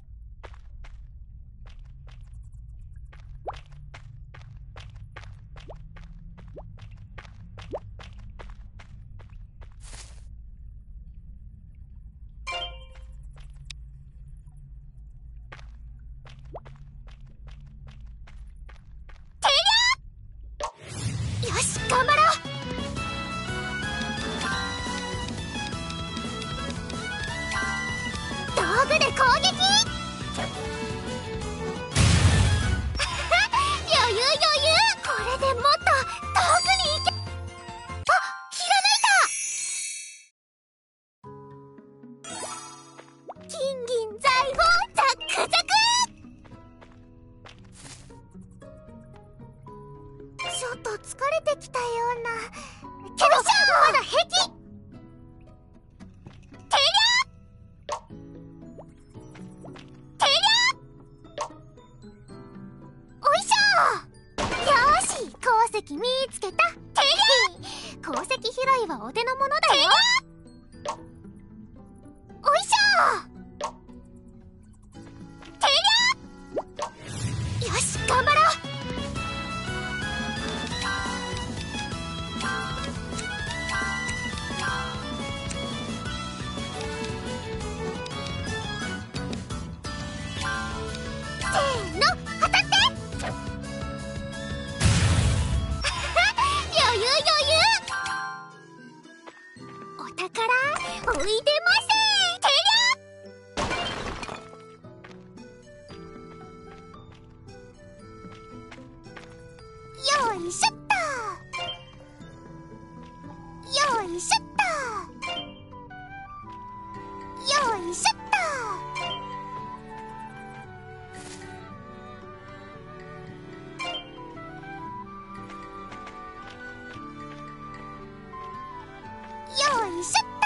よし、頑張ろう。道具で攻撃。余裕余裕。これでもっと遠くに行け。あ、ひらめいた。金銀財宝ザックザク。ちょっと疲れてきたような。けどまだ平気。てりゃてりゃ。おいしょ。よし、鉱石見つけた。てりゃ。鉱石拾いはお手の物だよ。おいしょ。てりゃ。よし、頑張ろう。せーの、当たって。余裕余裕。お宝おいでませ。てりゃ。よいしょっと。よいしょっと。よいしょっと。よいしょっと。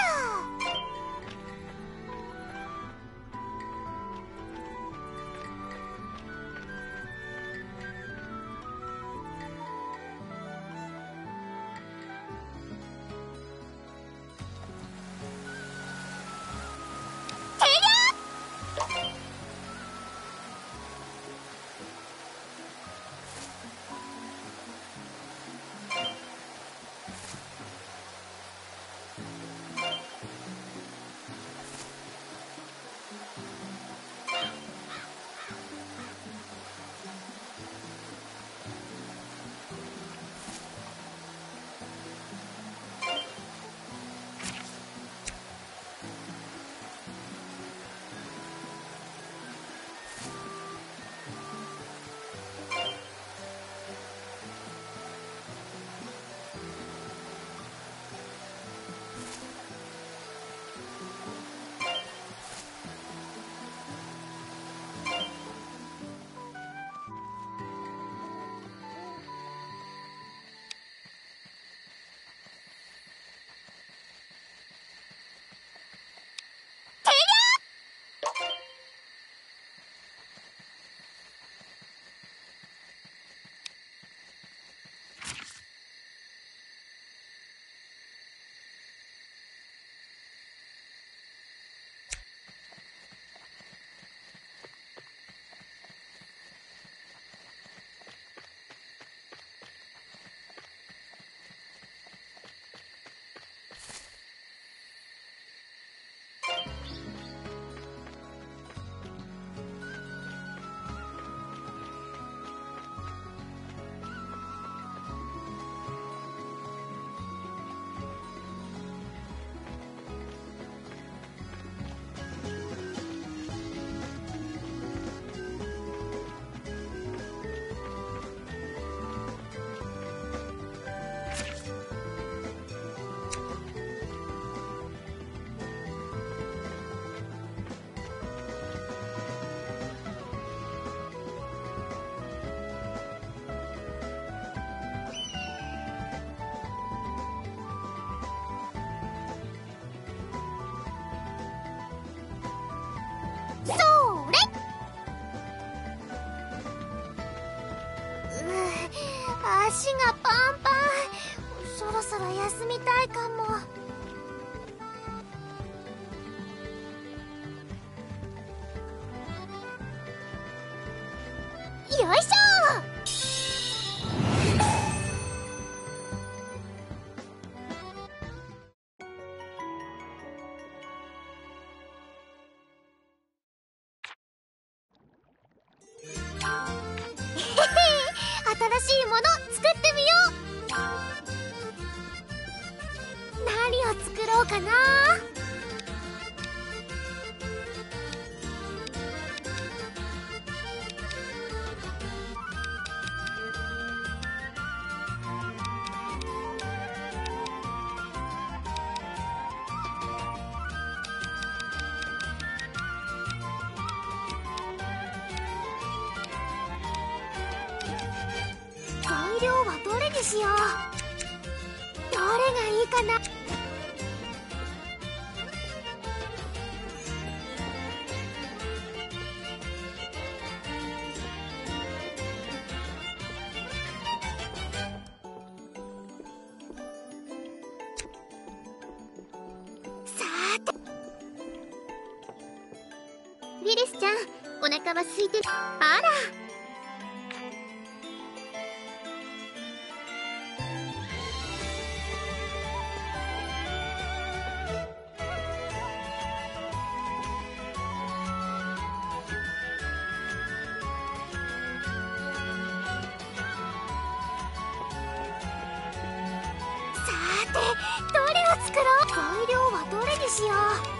足がパンパン。そろそろ休みたいかも。よいしょ。新しいもの作ってみよう。何を作ろうかな。材料はどれにしよう。どれがいいかな。さーて、ウィリスちゃん、お腹は空いてる。あら、どれを作ろう。材料はどれにしよう。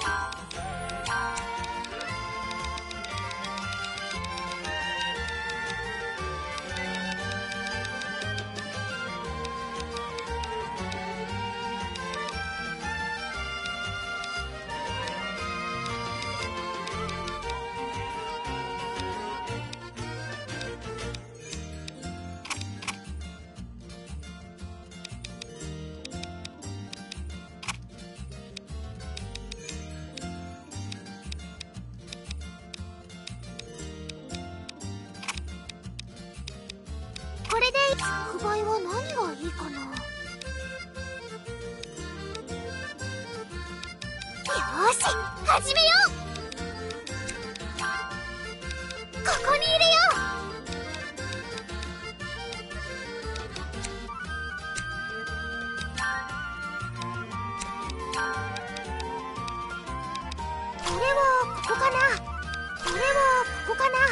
これで触媒は何がいいかな。よーし、始めよう。ここに入れよう。これはここかな。これはここかな。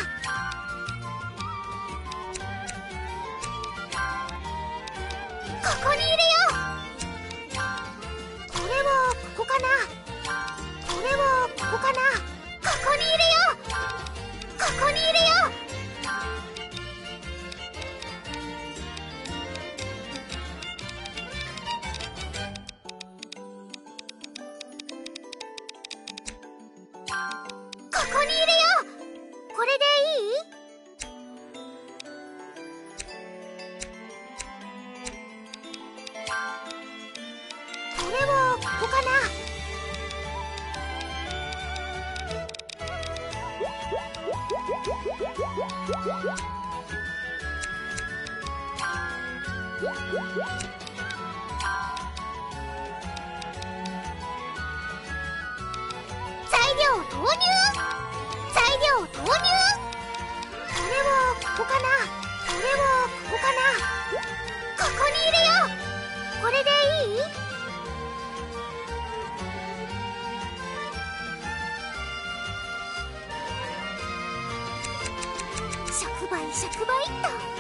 ここに入れよう。これはここかな。これはここかな。ここに入れよう。ここに入れよう。ここに入れよう。これでいい？これはここかな。材料投入。材料投入。これはここかな。これはここかな。ここに入れよう。これでいい？触媒触媒っと。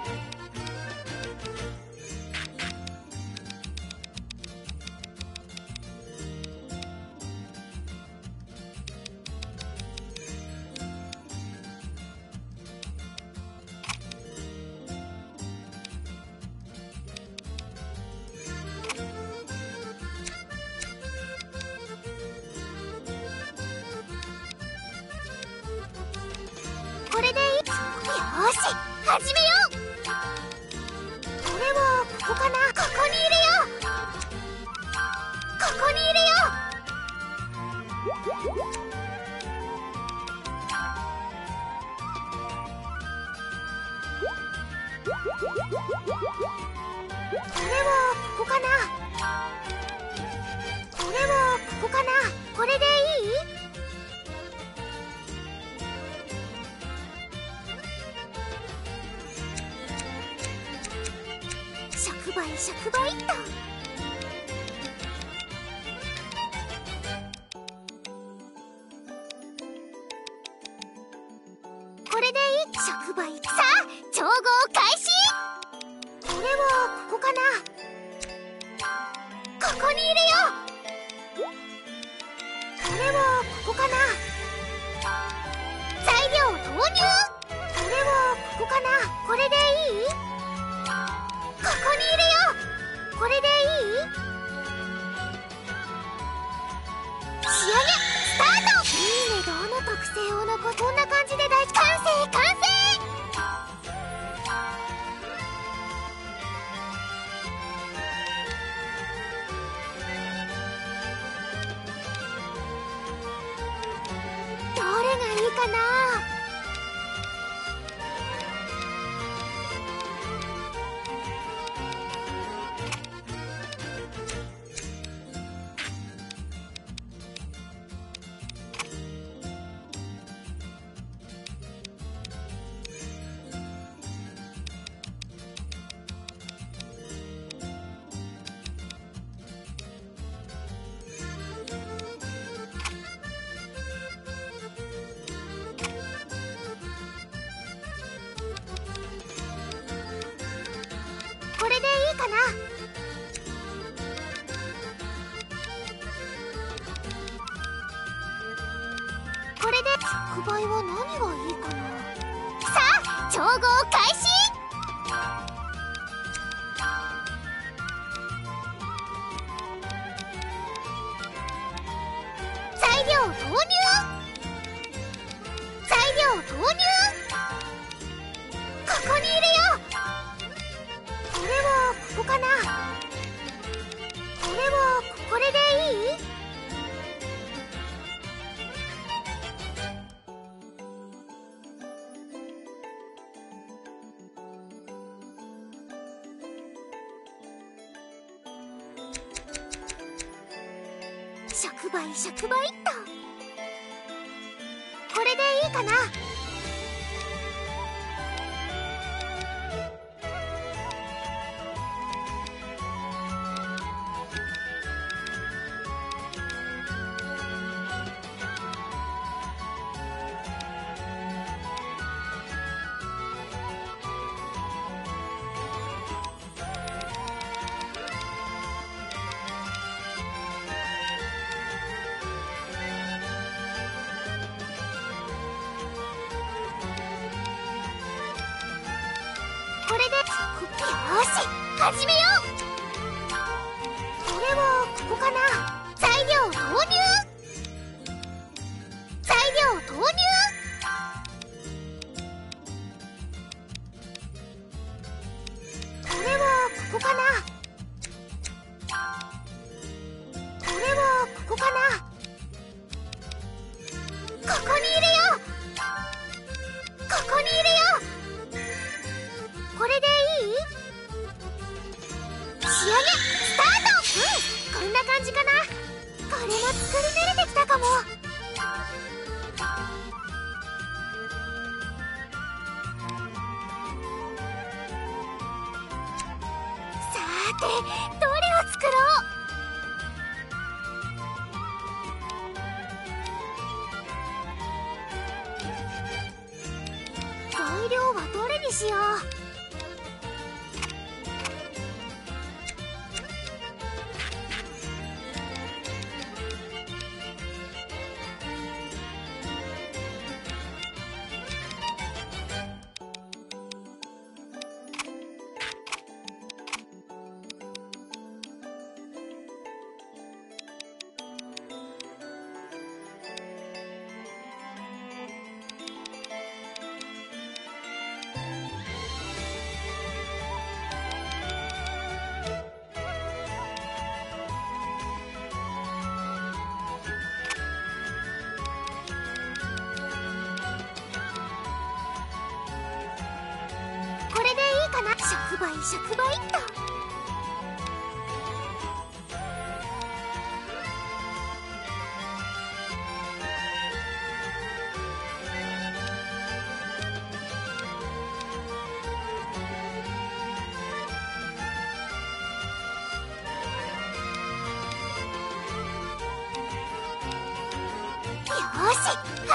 これでいい？よーし、始めよう。これはここかな。ここに入れよう。ここに入れよう。 かな。これはここかな。これでいい？触媒触媒っと。これでいい。触媒。さあ調合開始。これはここかな。ここに入れよう。これはここかな。材料投入。これはここかな。これでいい？ここに入れよう。これでいい？仕上げスタート。いいね。どの特性を残す。こんな感じで大完成完成。どれがいいかな。これでいいかな。これで触媒は何がいいかな。さあ調合開始。材料投入。材料投入。ここに入れよう。これはここかな。これはこれでいい？触媒触媒っと。これでいいかな。これでよーし始めよう。これはここかな。材料投入。材料投入。これはここかな。これはここかな。ここに入れよう。ここに入れよう。これでいい？仕上げスタート。うん、こんな感じかな。これも作り慣れてきたかも。さーてどれを作ろう。材料はどれにしよう。触媒触媒っと。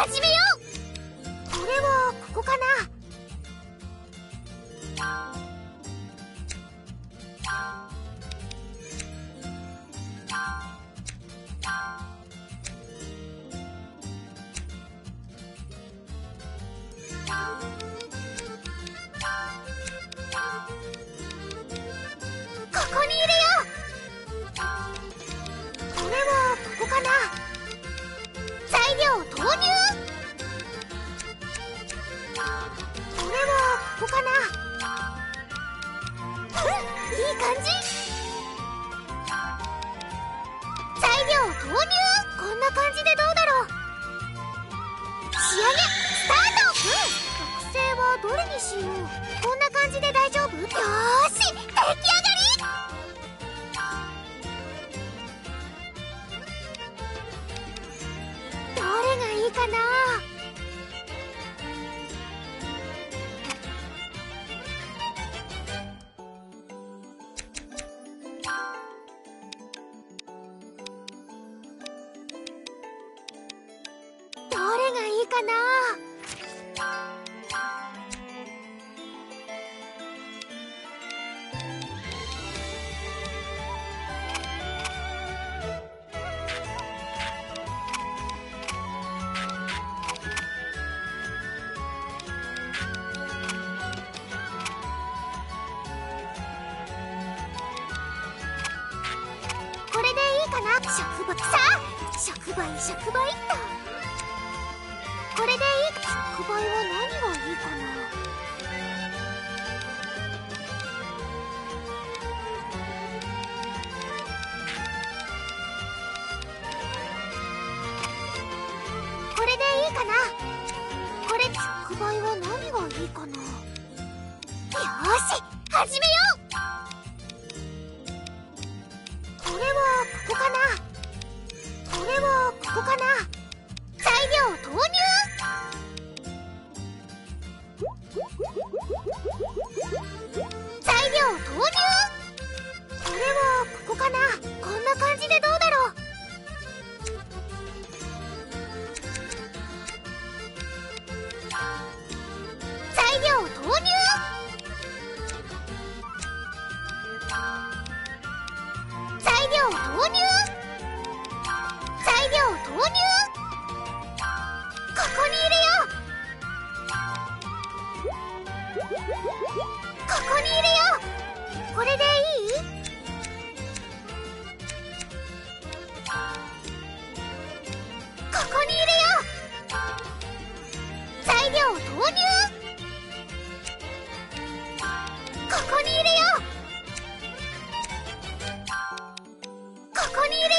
始めよう。これはここかな。ここに入れよう。これはここかな。材料投入。これはここかな。うん、いい感じ。材料投入。こんな感じでどうだろう。仕上げスタート。うん、特性はどれにしよう。こんな感じで大丈夫。よーし、出来上がり。どれがいいかな。どれがいいかな。これでいいかな。触媒さあ、触媒触媒っと。これでいい。触媒は何がいいかな。これでいいかな。これ触媒は何がいいかな。よーし、始めよう。これはここかな。これはここかな。材料投入。材料投入。これはここかな。こんな感じでどうだろう。材料投入。材料投入。材料投入。ここに入れよう。ここに入れよう。これでいい？ここに入れよう。材料投入。ここに入れよう。ここに入れよ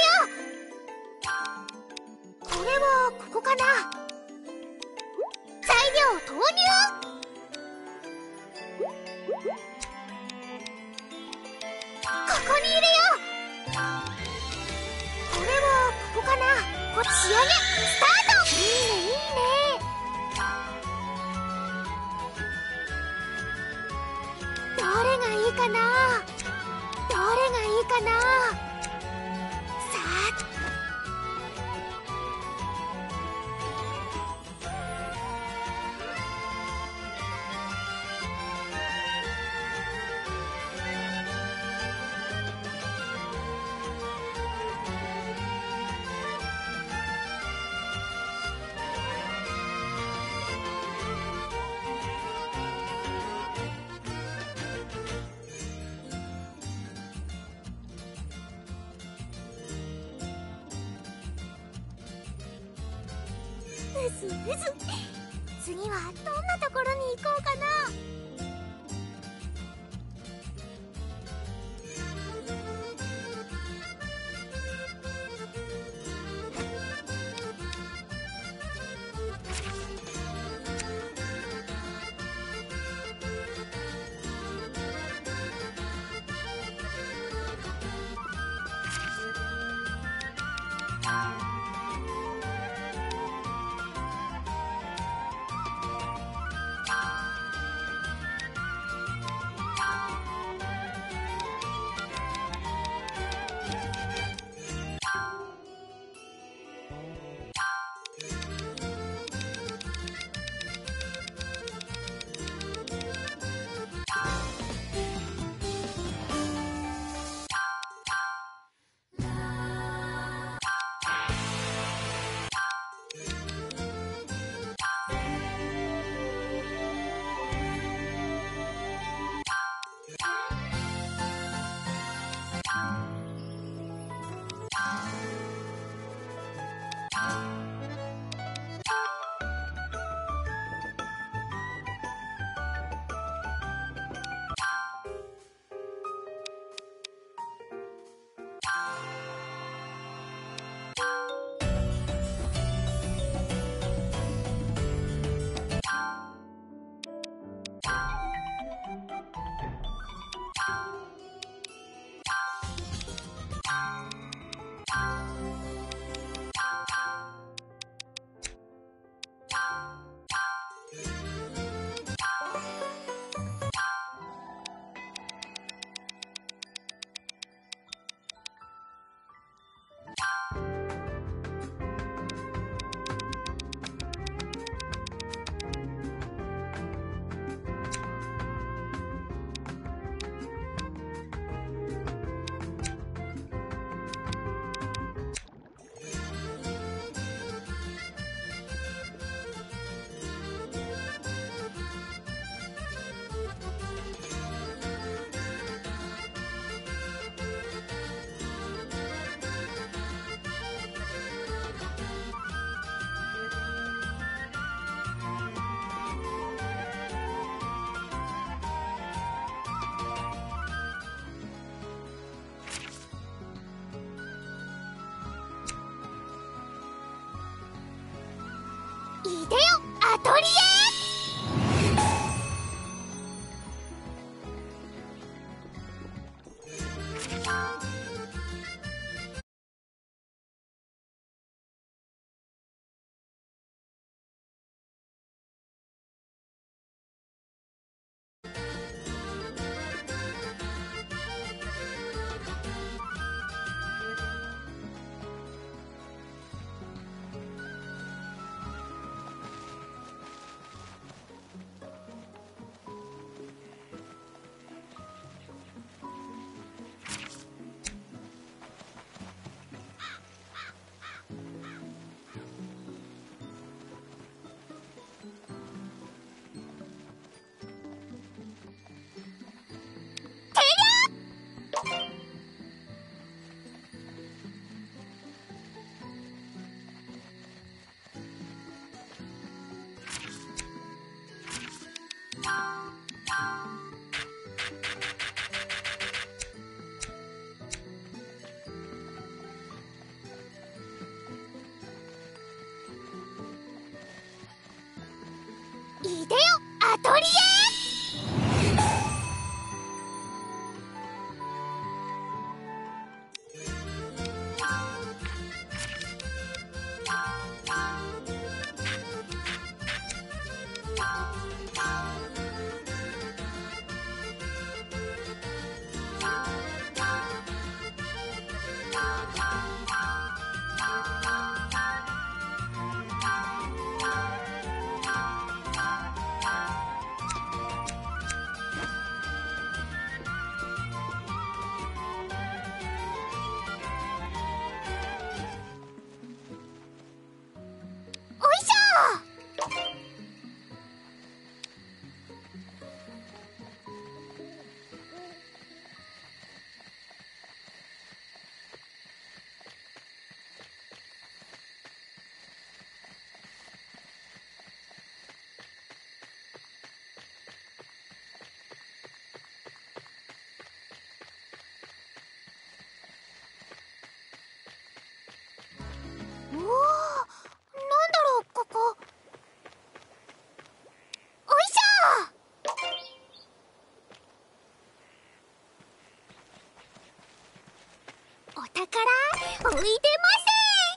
う。これはここかな。材料投入。ここに入れよう。これはここかな。こ仕上げスタート。いいねいいね。どれがいいかな。どれがいいかな。さあ、うずうず。次はどんなところに行こうかな。 いでよアトリエ。いでよアトリエ。おお、なんだろうここ。おいしょ。お宝おいでませ。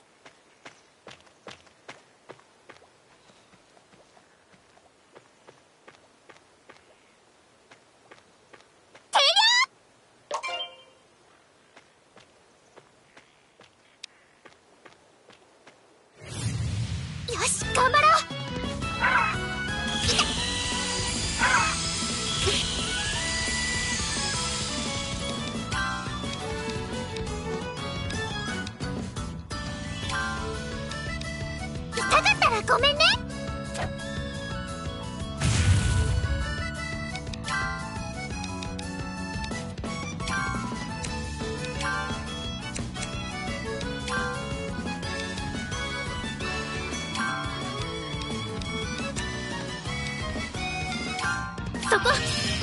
よし頑張ろう。痛かったらごめんね。そこ。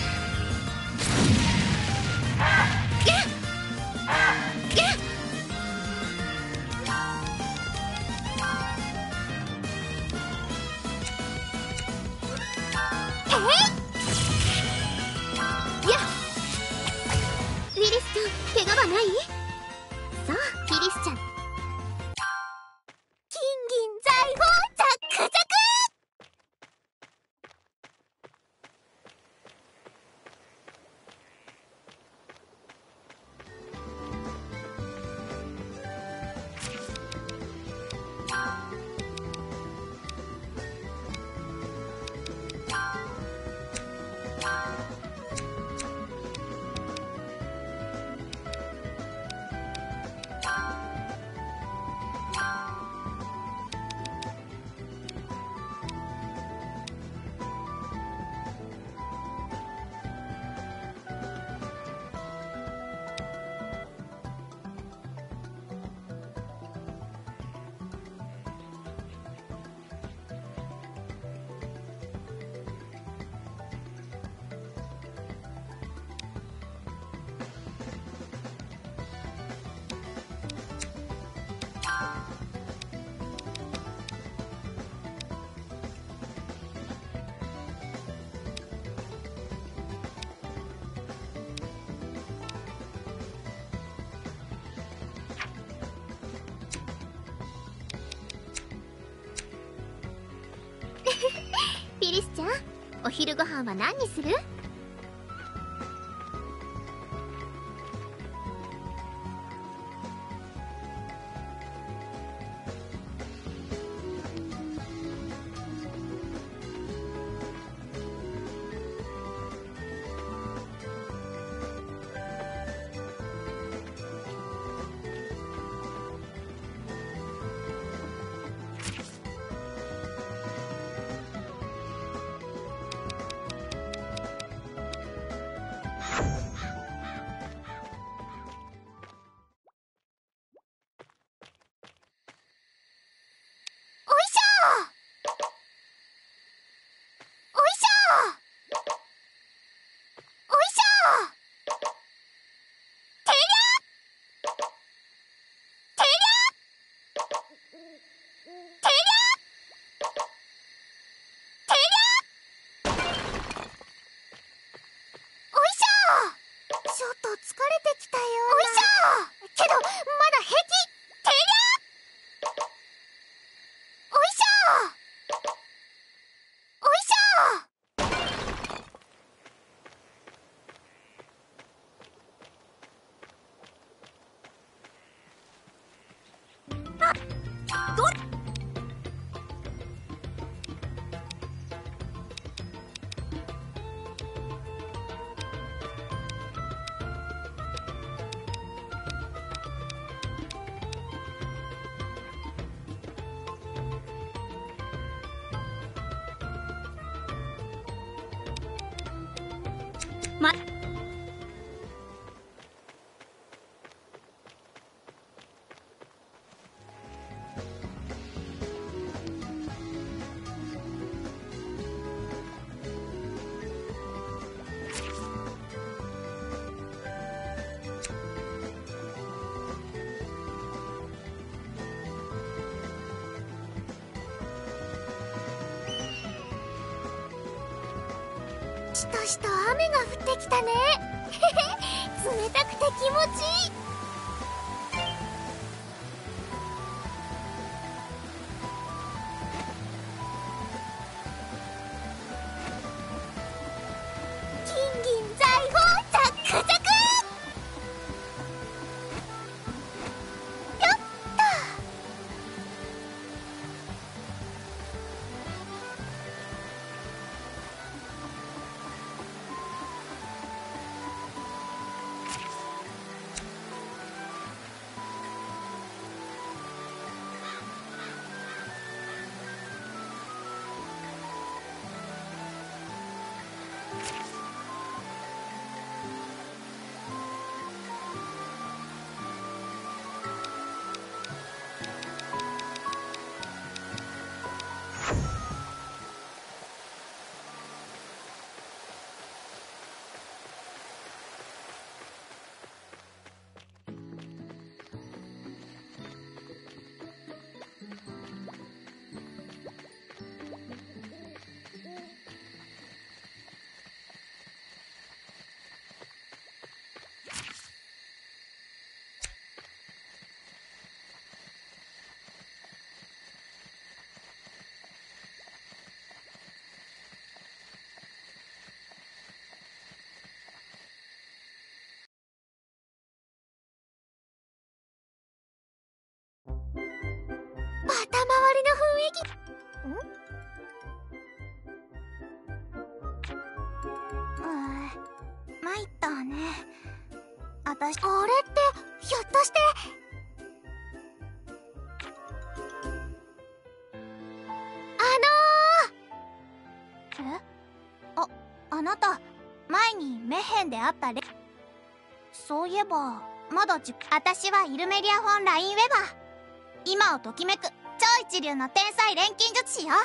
ウィリスちゃん、怪我はない？そう、キリスちゃん。金銀財宝ザックザク。 お昼ご飯は何にする？ちょっと疲れてきたよ。おいしょ。けどまだ平気。てりゃ。おいしょ。おいしょ。あ、どっましとしと雨が降ってきたね。冷たくて気持ちいい。金銀財宝ザックザク。よっと。また周りの雰囲気。ん？うーん、参ったわね。あたし、あれってひょっとして。あのー、え？あ、あなた前にメヘンで会ったレ。そういえばまだじ。私はイルメリア・フォン・ラインウェバー。今をときめく超一流の天才錬金術師よ。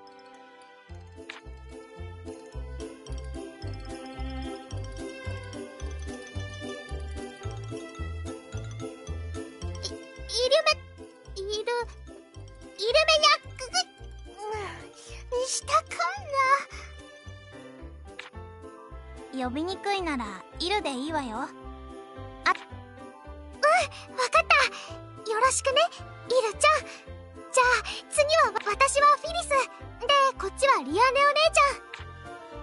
い、イルメ、イル、イルメニャック、うん、したかんな。呼びにくいならイルでいいわよ。あ、うん、わかった。よろしくね、イルちゃん。じゃあ次は私はフィリスで、こっちはリアネお姉ちゃん。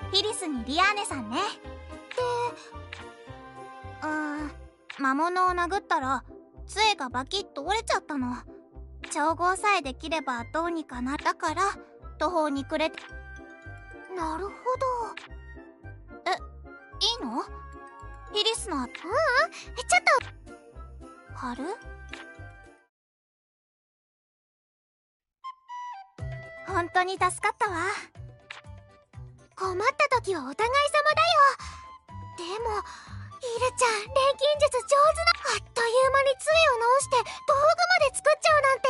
ヒリスにリアーネさんね。で、うーん魔物を殴ったら杖がバキッと折れちゃったの。調合さえできればどうにかなったから途方に暮れて。なるほど。え、いいの？ヒリスの。ううん、ちょっと。ハル？本当に助かったわ。困った時はお互い様だよ。でもイルちゃん錬金術上手な。あっという間に杖を直して道具まで作っちゃうなんて。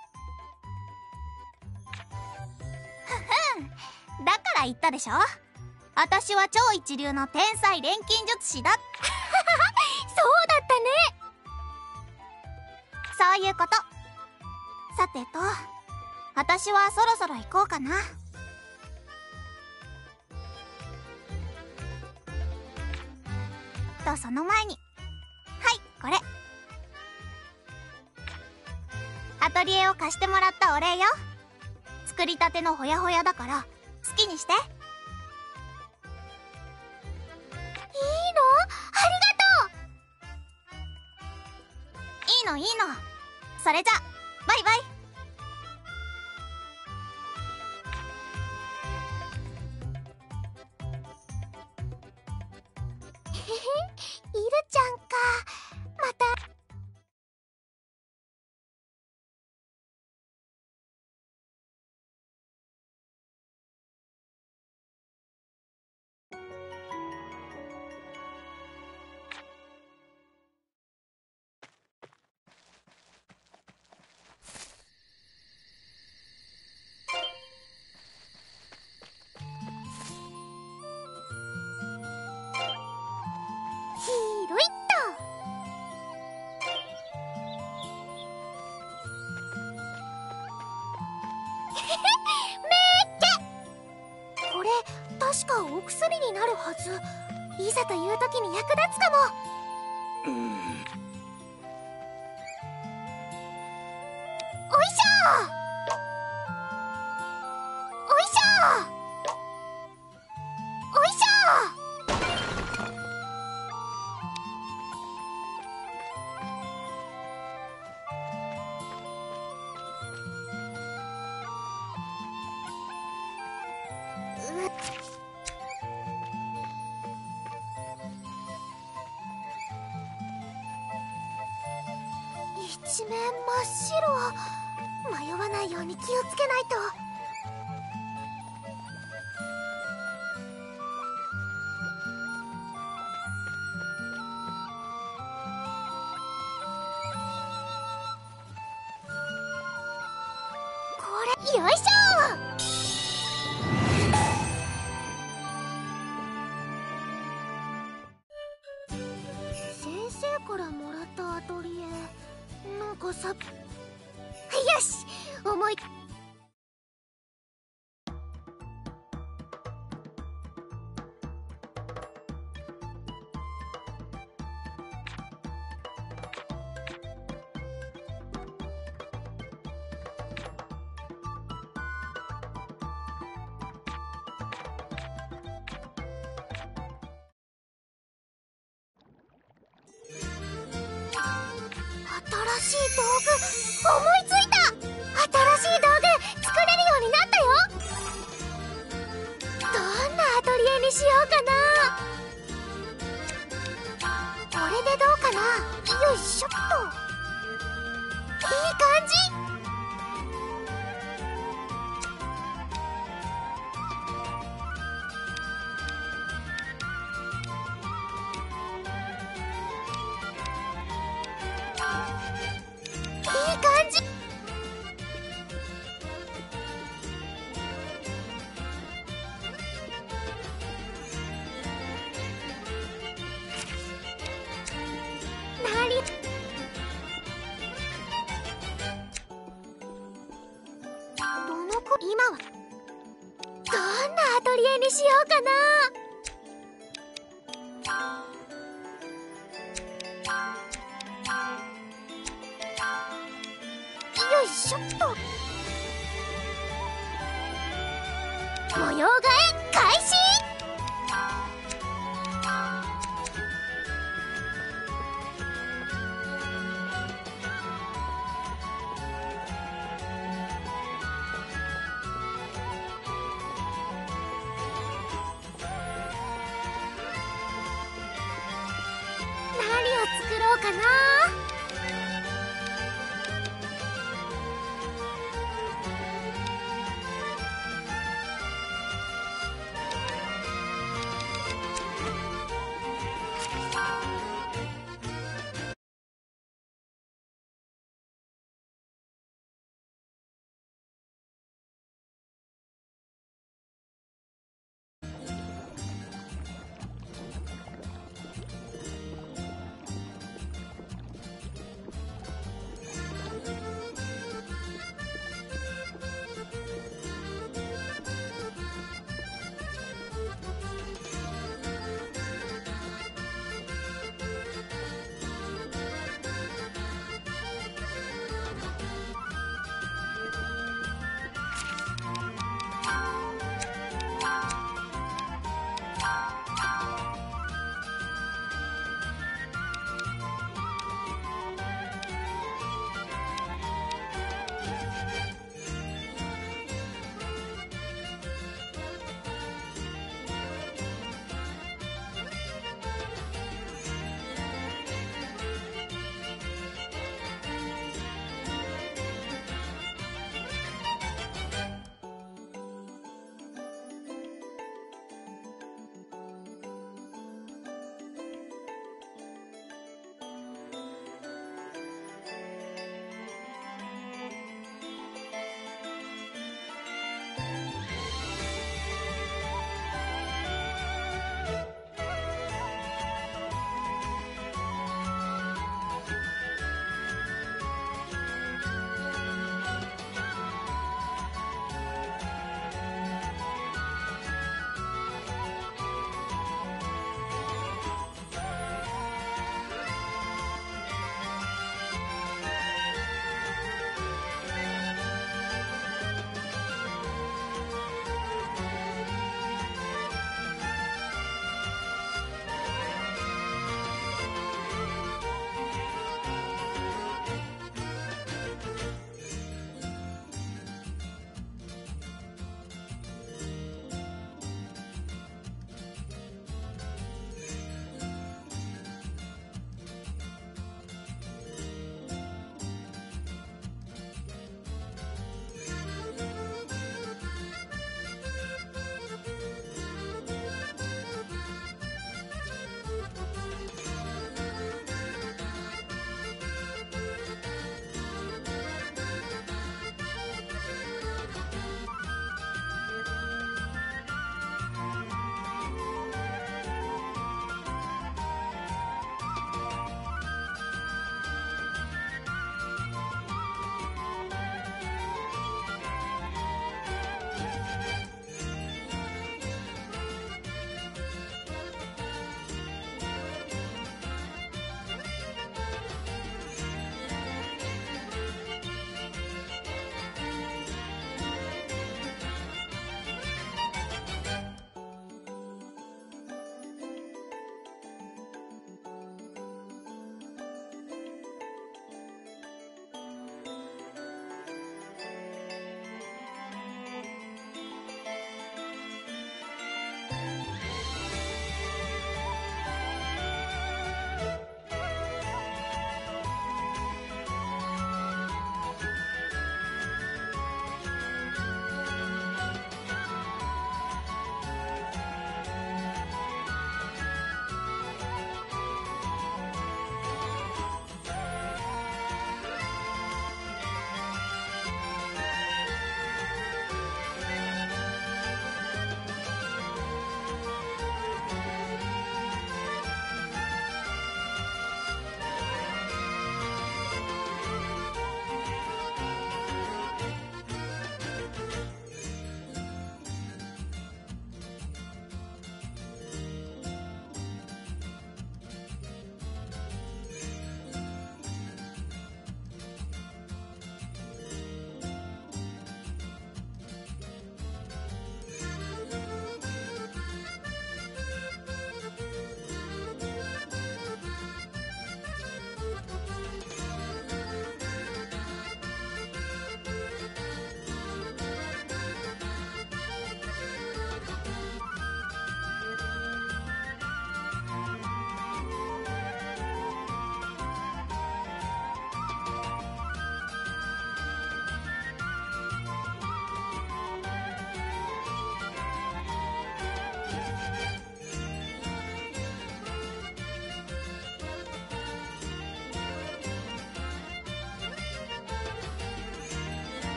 ふふん、だから言ったでしょ、私は超一流の天才錬金術師だ。そうだったね。そういうこと。さてと、私はそろそろ行こうかな。とその前に、はい、これアトリエを貸してもらったお礼よ。作りたてのほやほやだから好きにして。いいの？ありがとう。いいのいいの。それじゃバイバイ。イルちゃんか。また。ひろいっと。これ確かお薬になるはず。いざという時に役立つかも。 うん。 おいしょおいしょおいしょ。一面真っ白。迷わないように気をつけないと。これよいしょ。先生からもらったアトリエ、なんかさ。よし、思い。新しい道具思いついた。新しい道具作れるようになったよ。どんなアトリエにしようかな。これでどうかな。よいしょっと。いい感じ。いい感じ。なり。どの子、今はどんなアトリエにしようかな。よいしょっと。模様替え開始。 かな。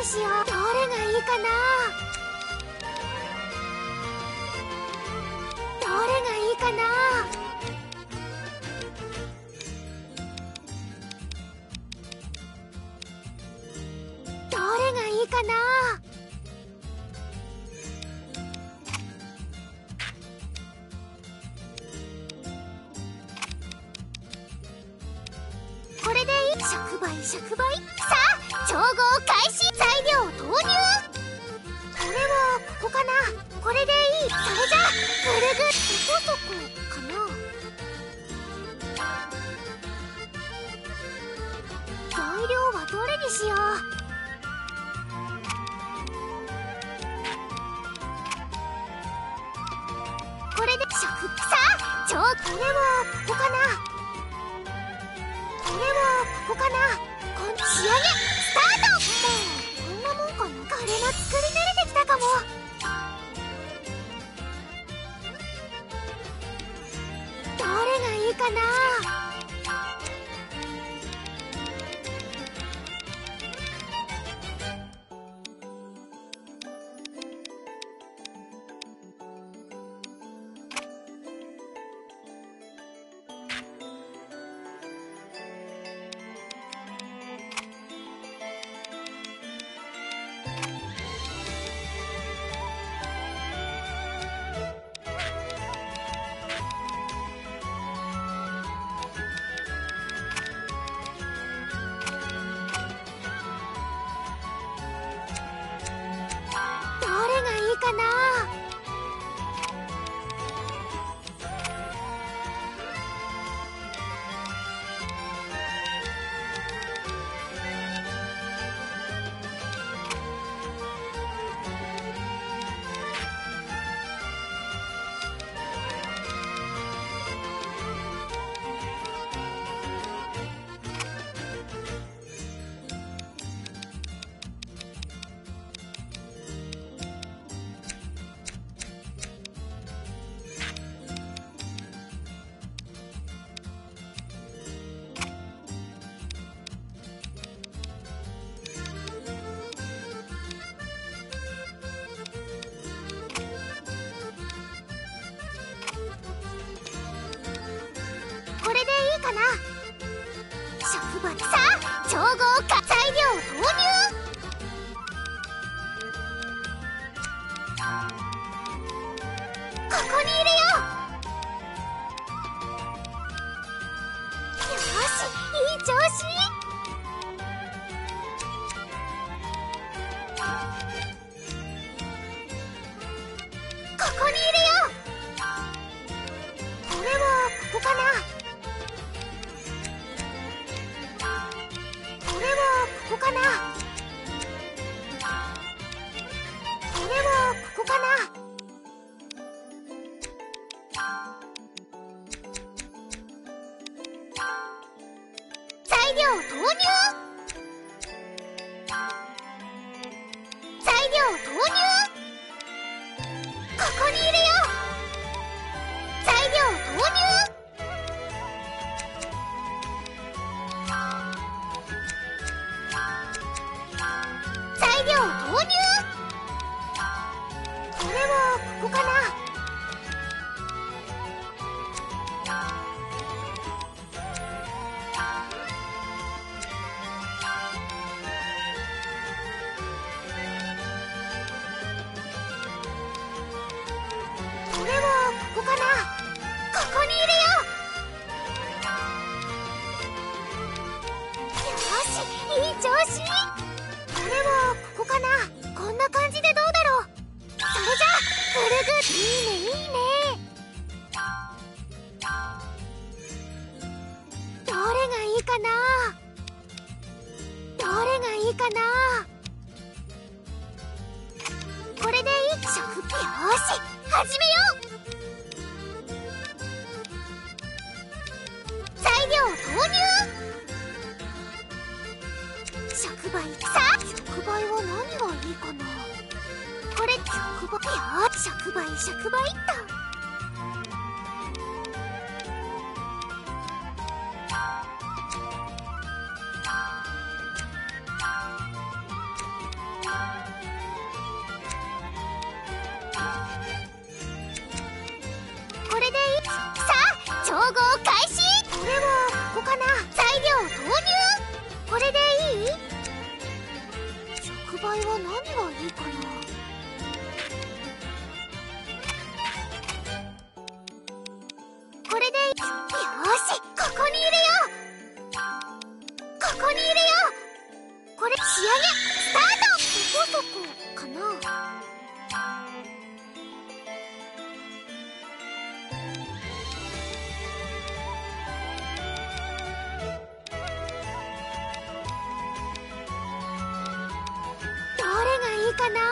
にしよう。どれがいいかな。どれがいいかな。どれがいいかな。これでいい。触媒触媒。さあ調合開始。材料投入。これはここかな。これでいい。それじゃぐるぐる。そこそこかな。材料はどれにしよう。これで食。さあ調。これはここかな。これはここかな。こん仕上げスタート。もうこんなもんかな。これも作り慣れてきたかも。どれがいいかな。どれがいいかな。これでいいかな。触媒。さあ調合か。材料投入。ここに入れよう。よしいい調子。ここに入れよう。これはここかな。これはここかな。これはここかな。材料投入。材料投入。ここに入れよう。材料投入。材料投入。これはここかな。これはここかな。ここに入れよう。よしいい調子。これはここかな。こんな感じでどうだろう。それじゃぐるぐる。いいねいいね。どれがいいかな。どれがいいかな。これでいい。食。よし始めよう。材料投入。触媒。さあ触媒は何がいいかな。これ触媒。よし触媒触媒っと。 売は何がいいかな。これでよーし、ここに入れよう。ここに入れよう。これ仕上げスタート。そこそこかな。どれがいいかな。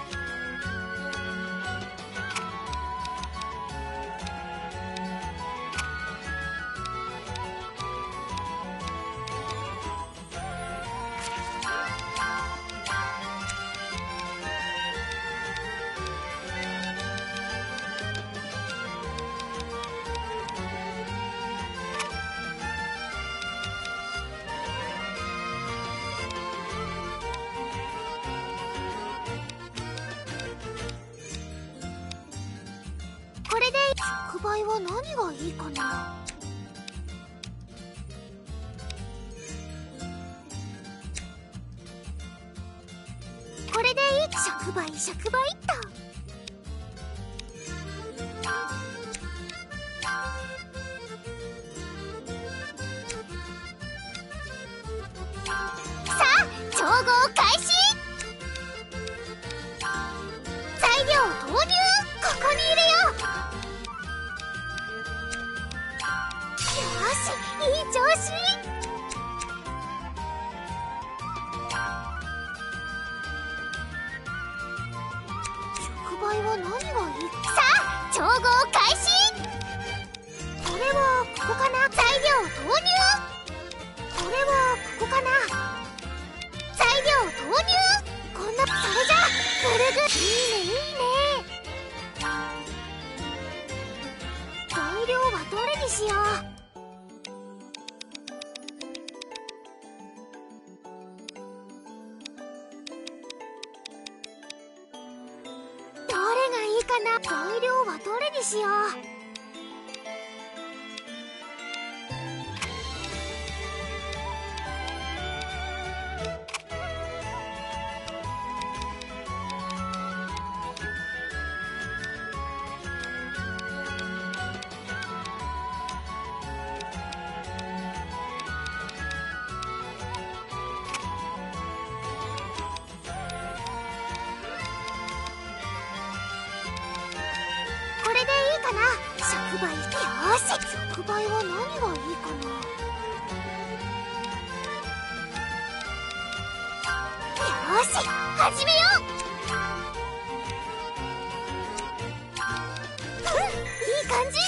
これでひゃくばいは何がいいかな。これでいい。ひゃくばいひゃくばいっと。さあ調合開始。材料投入。ここに入れよう。よーし、いい調子。ひゃくばいは何がいい。さあ調合開始。これはここかな。材料投入。これはここかな。材料投入。こんな、それじゃぐるぐる。いいねいいね。材料はどれにしよう。どれがいいかな。材料はどれにしよう。これでいいかな。ひゃくばい。よーし、ひゃくばいは何がいいかな。よーし、始めよう。うん、いい感じ。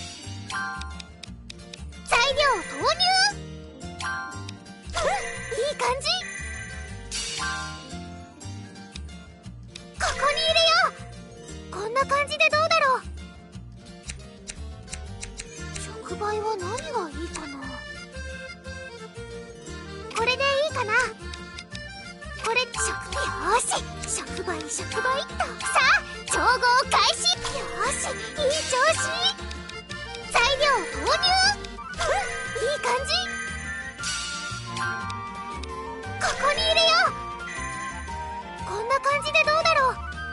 材料投入。うん、いい感じ。ここに入れよう。こんな感じでどうだろう。ひゃくばいは何がいいかな。これでいいかな。これひゃく、よーし、ひゃくばいひゃくばいっと。さあ調合開始。よーし、いい調子。材料投入。うん、いい感じ。ここに入れよう。こんな感じでどうだろう。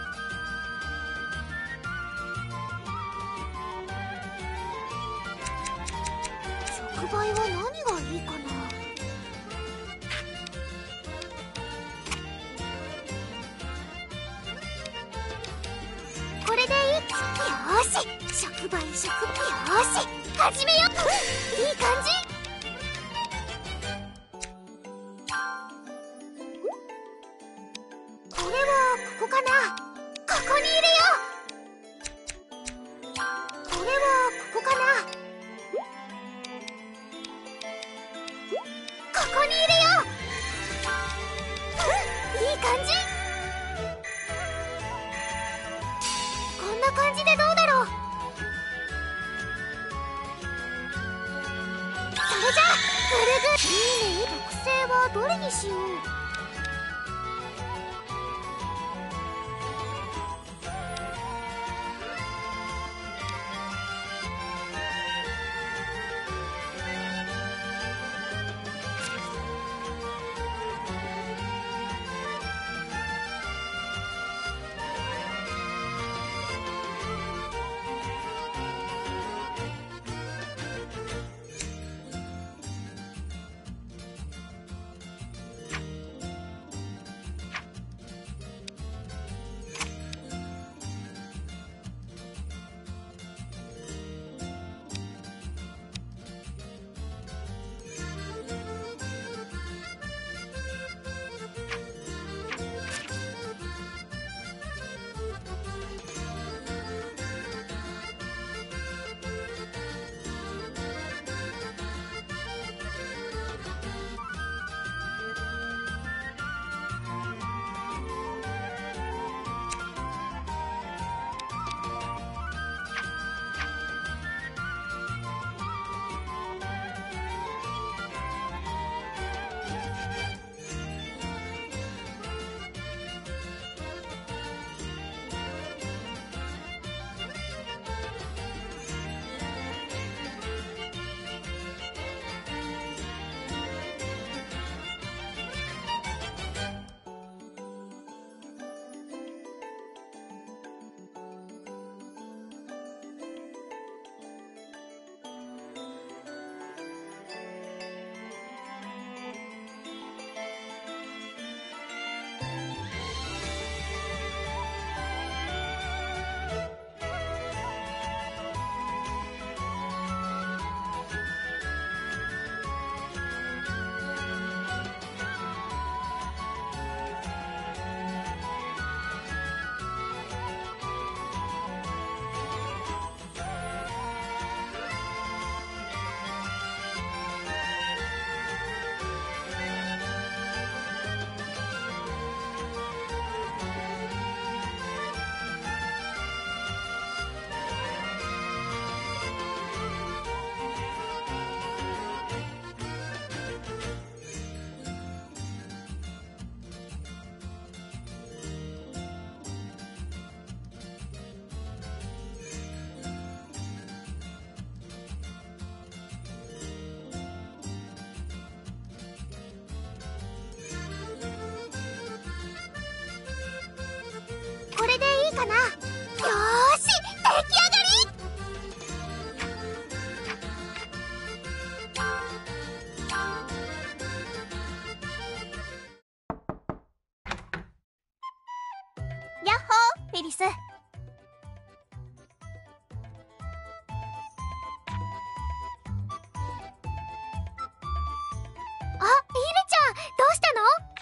ひゃくばいは何がいいかな。これでいい。よーし、ひゃくばいひゃくばい。よーし、始めよう。うん、いい感じ。これはここかな。ここに入れよう。これはここかな。ここに入れよう。うん、いい感じ。こんな感じでどうだろう。それじゃぐるぐる。いいね。特製はどれにしよう。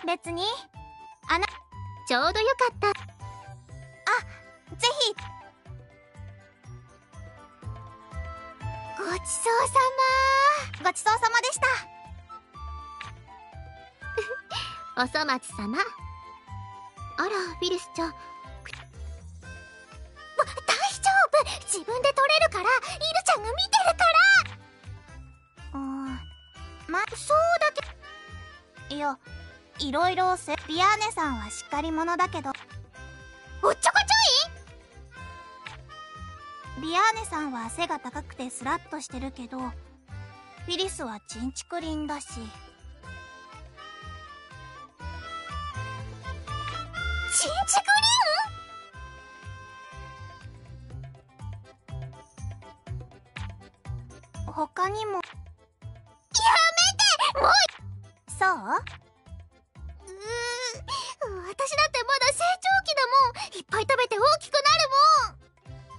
別にあなちょうどよかった。あ、ぜひ。ごちそうさま。ごちそうさまでした。おそ松様。あら、フィリスちゃん。わ、大丈夫、自分で取れるから。イルちゃんが見てるから。うーん、ま、そうだけ。いや、いろいろせビアーネさんはしっかり者だけど。おっちょこちょい。ビアーネさんは背が高くてスラッとしてるけど、フィリスはチンチクリンだし。チンチクリン？他にも。やめて！もう。そう？うーん、私だってまだ成長期だもん。いっぱい食べて大きくなるもん。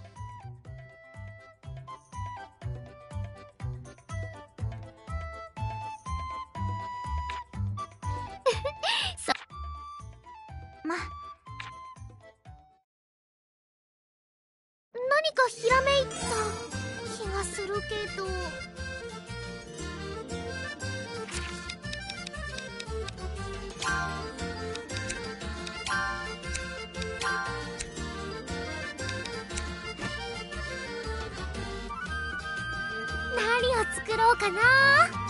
そま、何かひらめいた気がするけど。何を作ろうかな。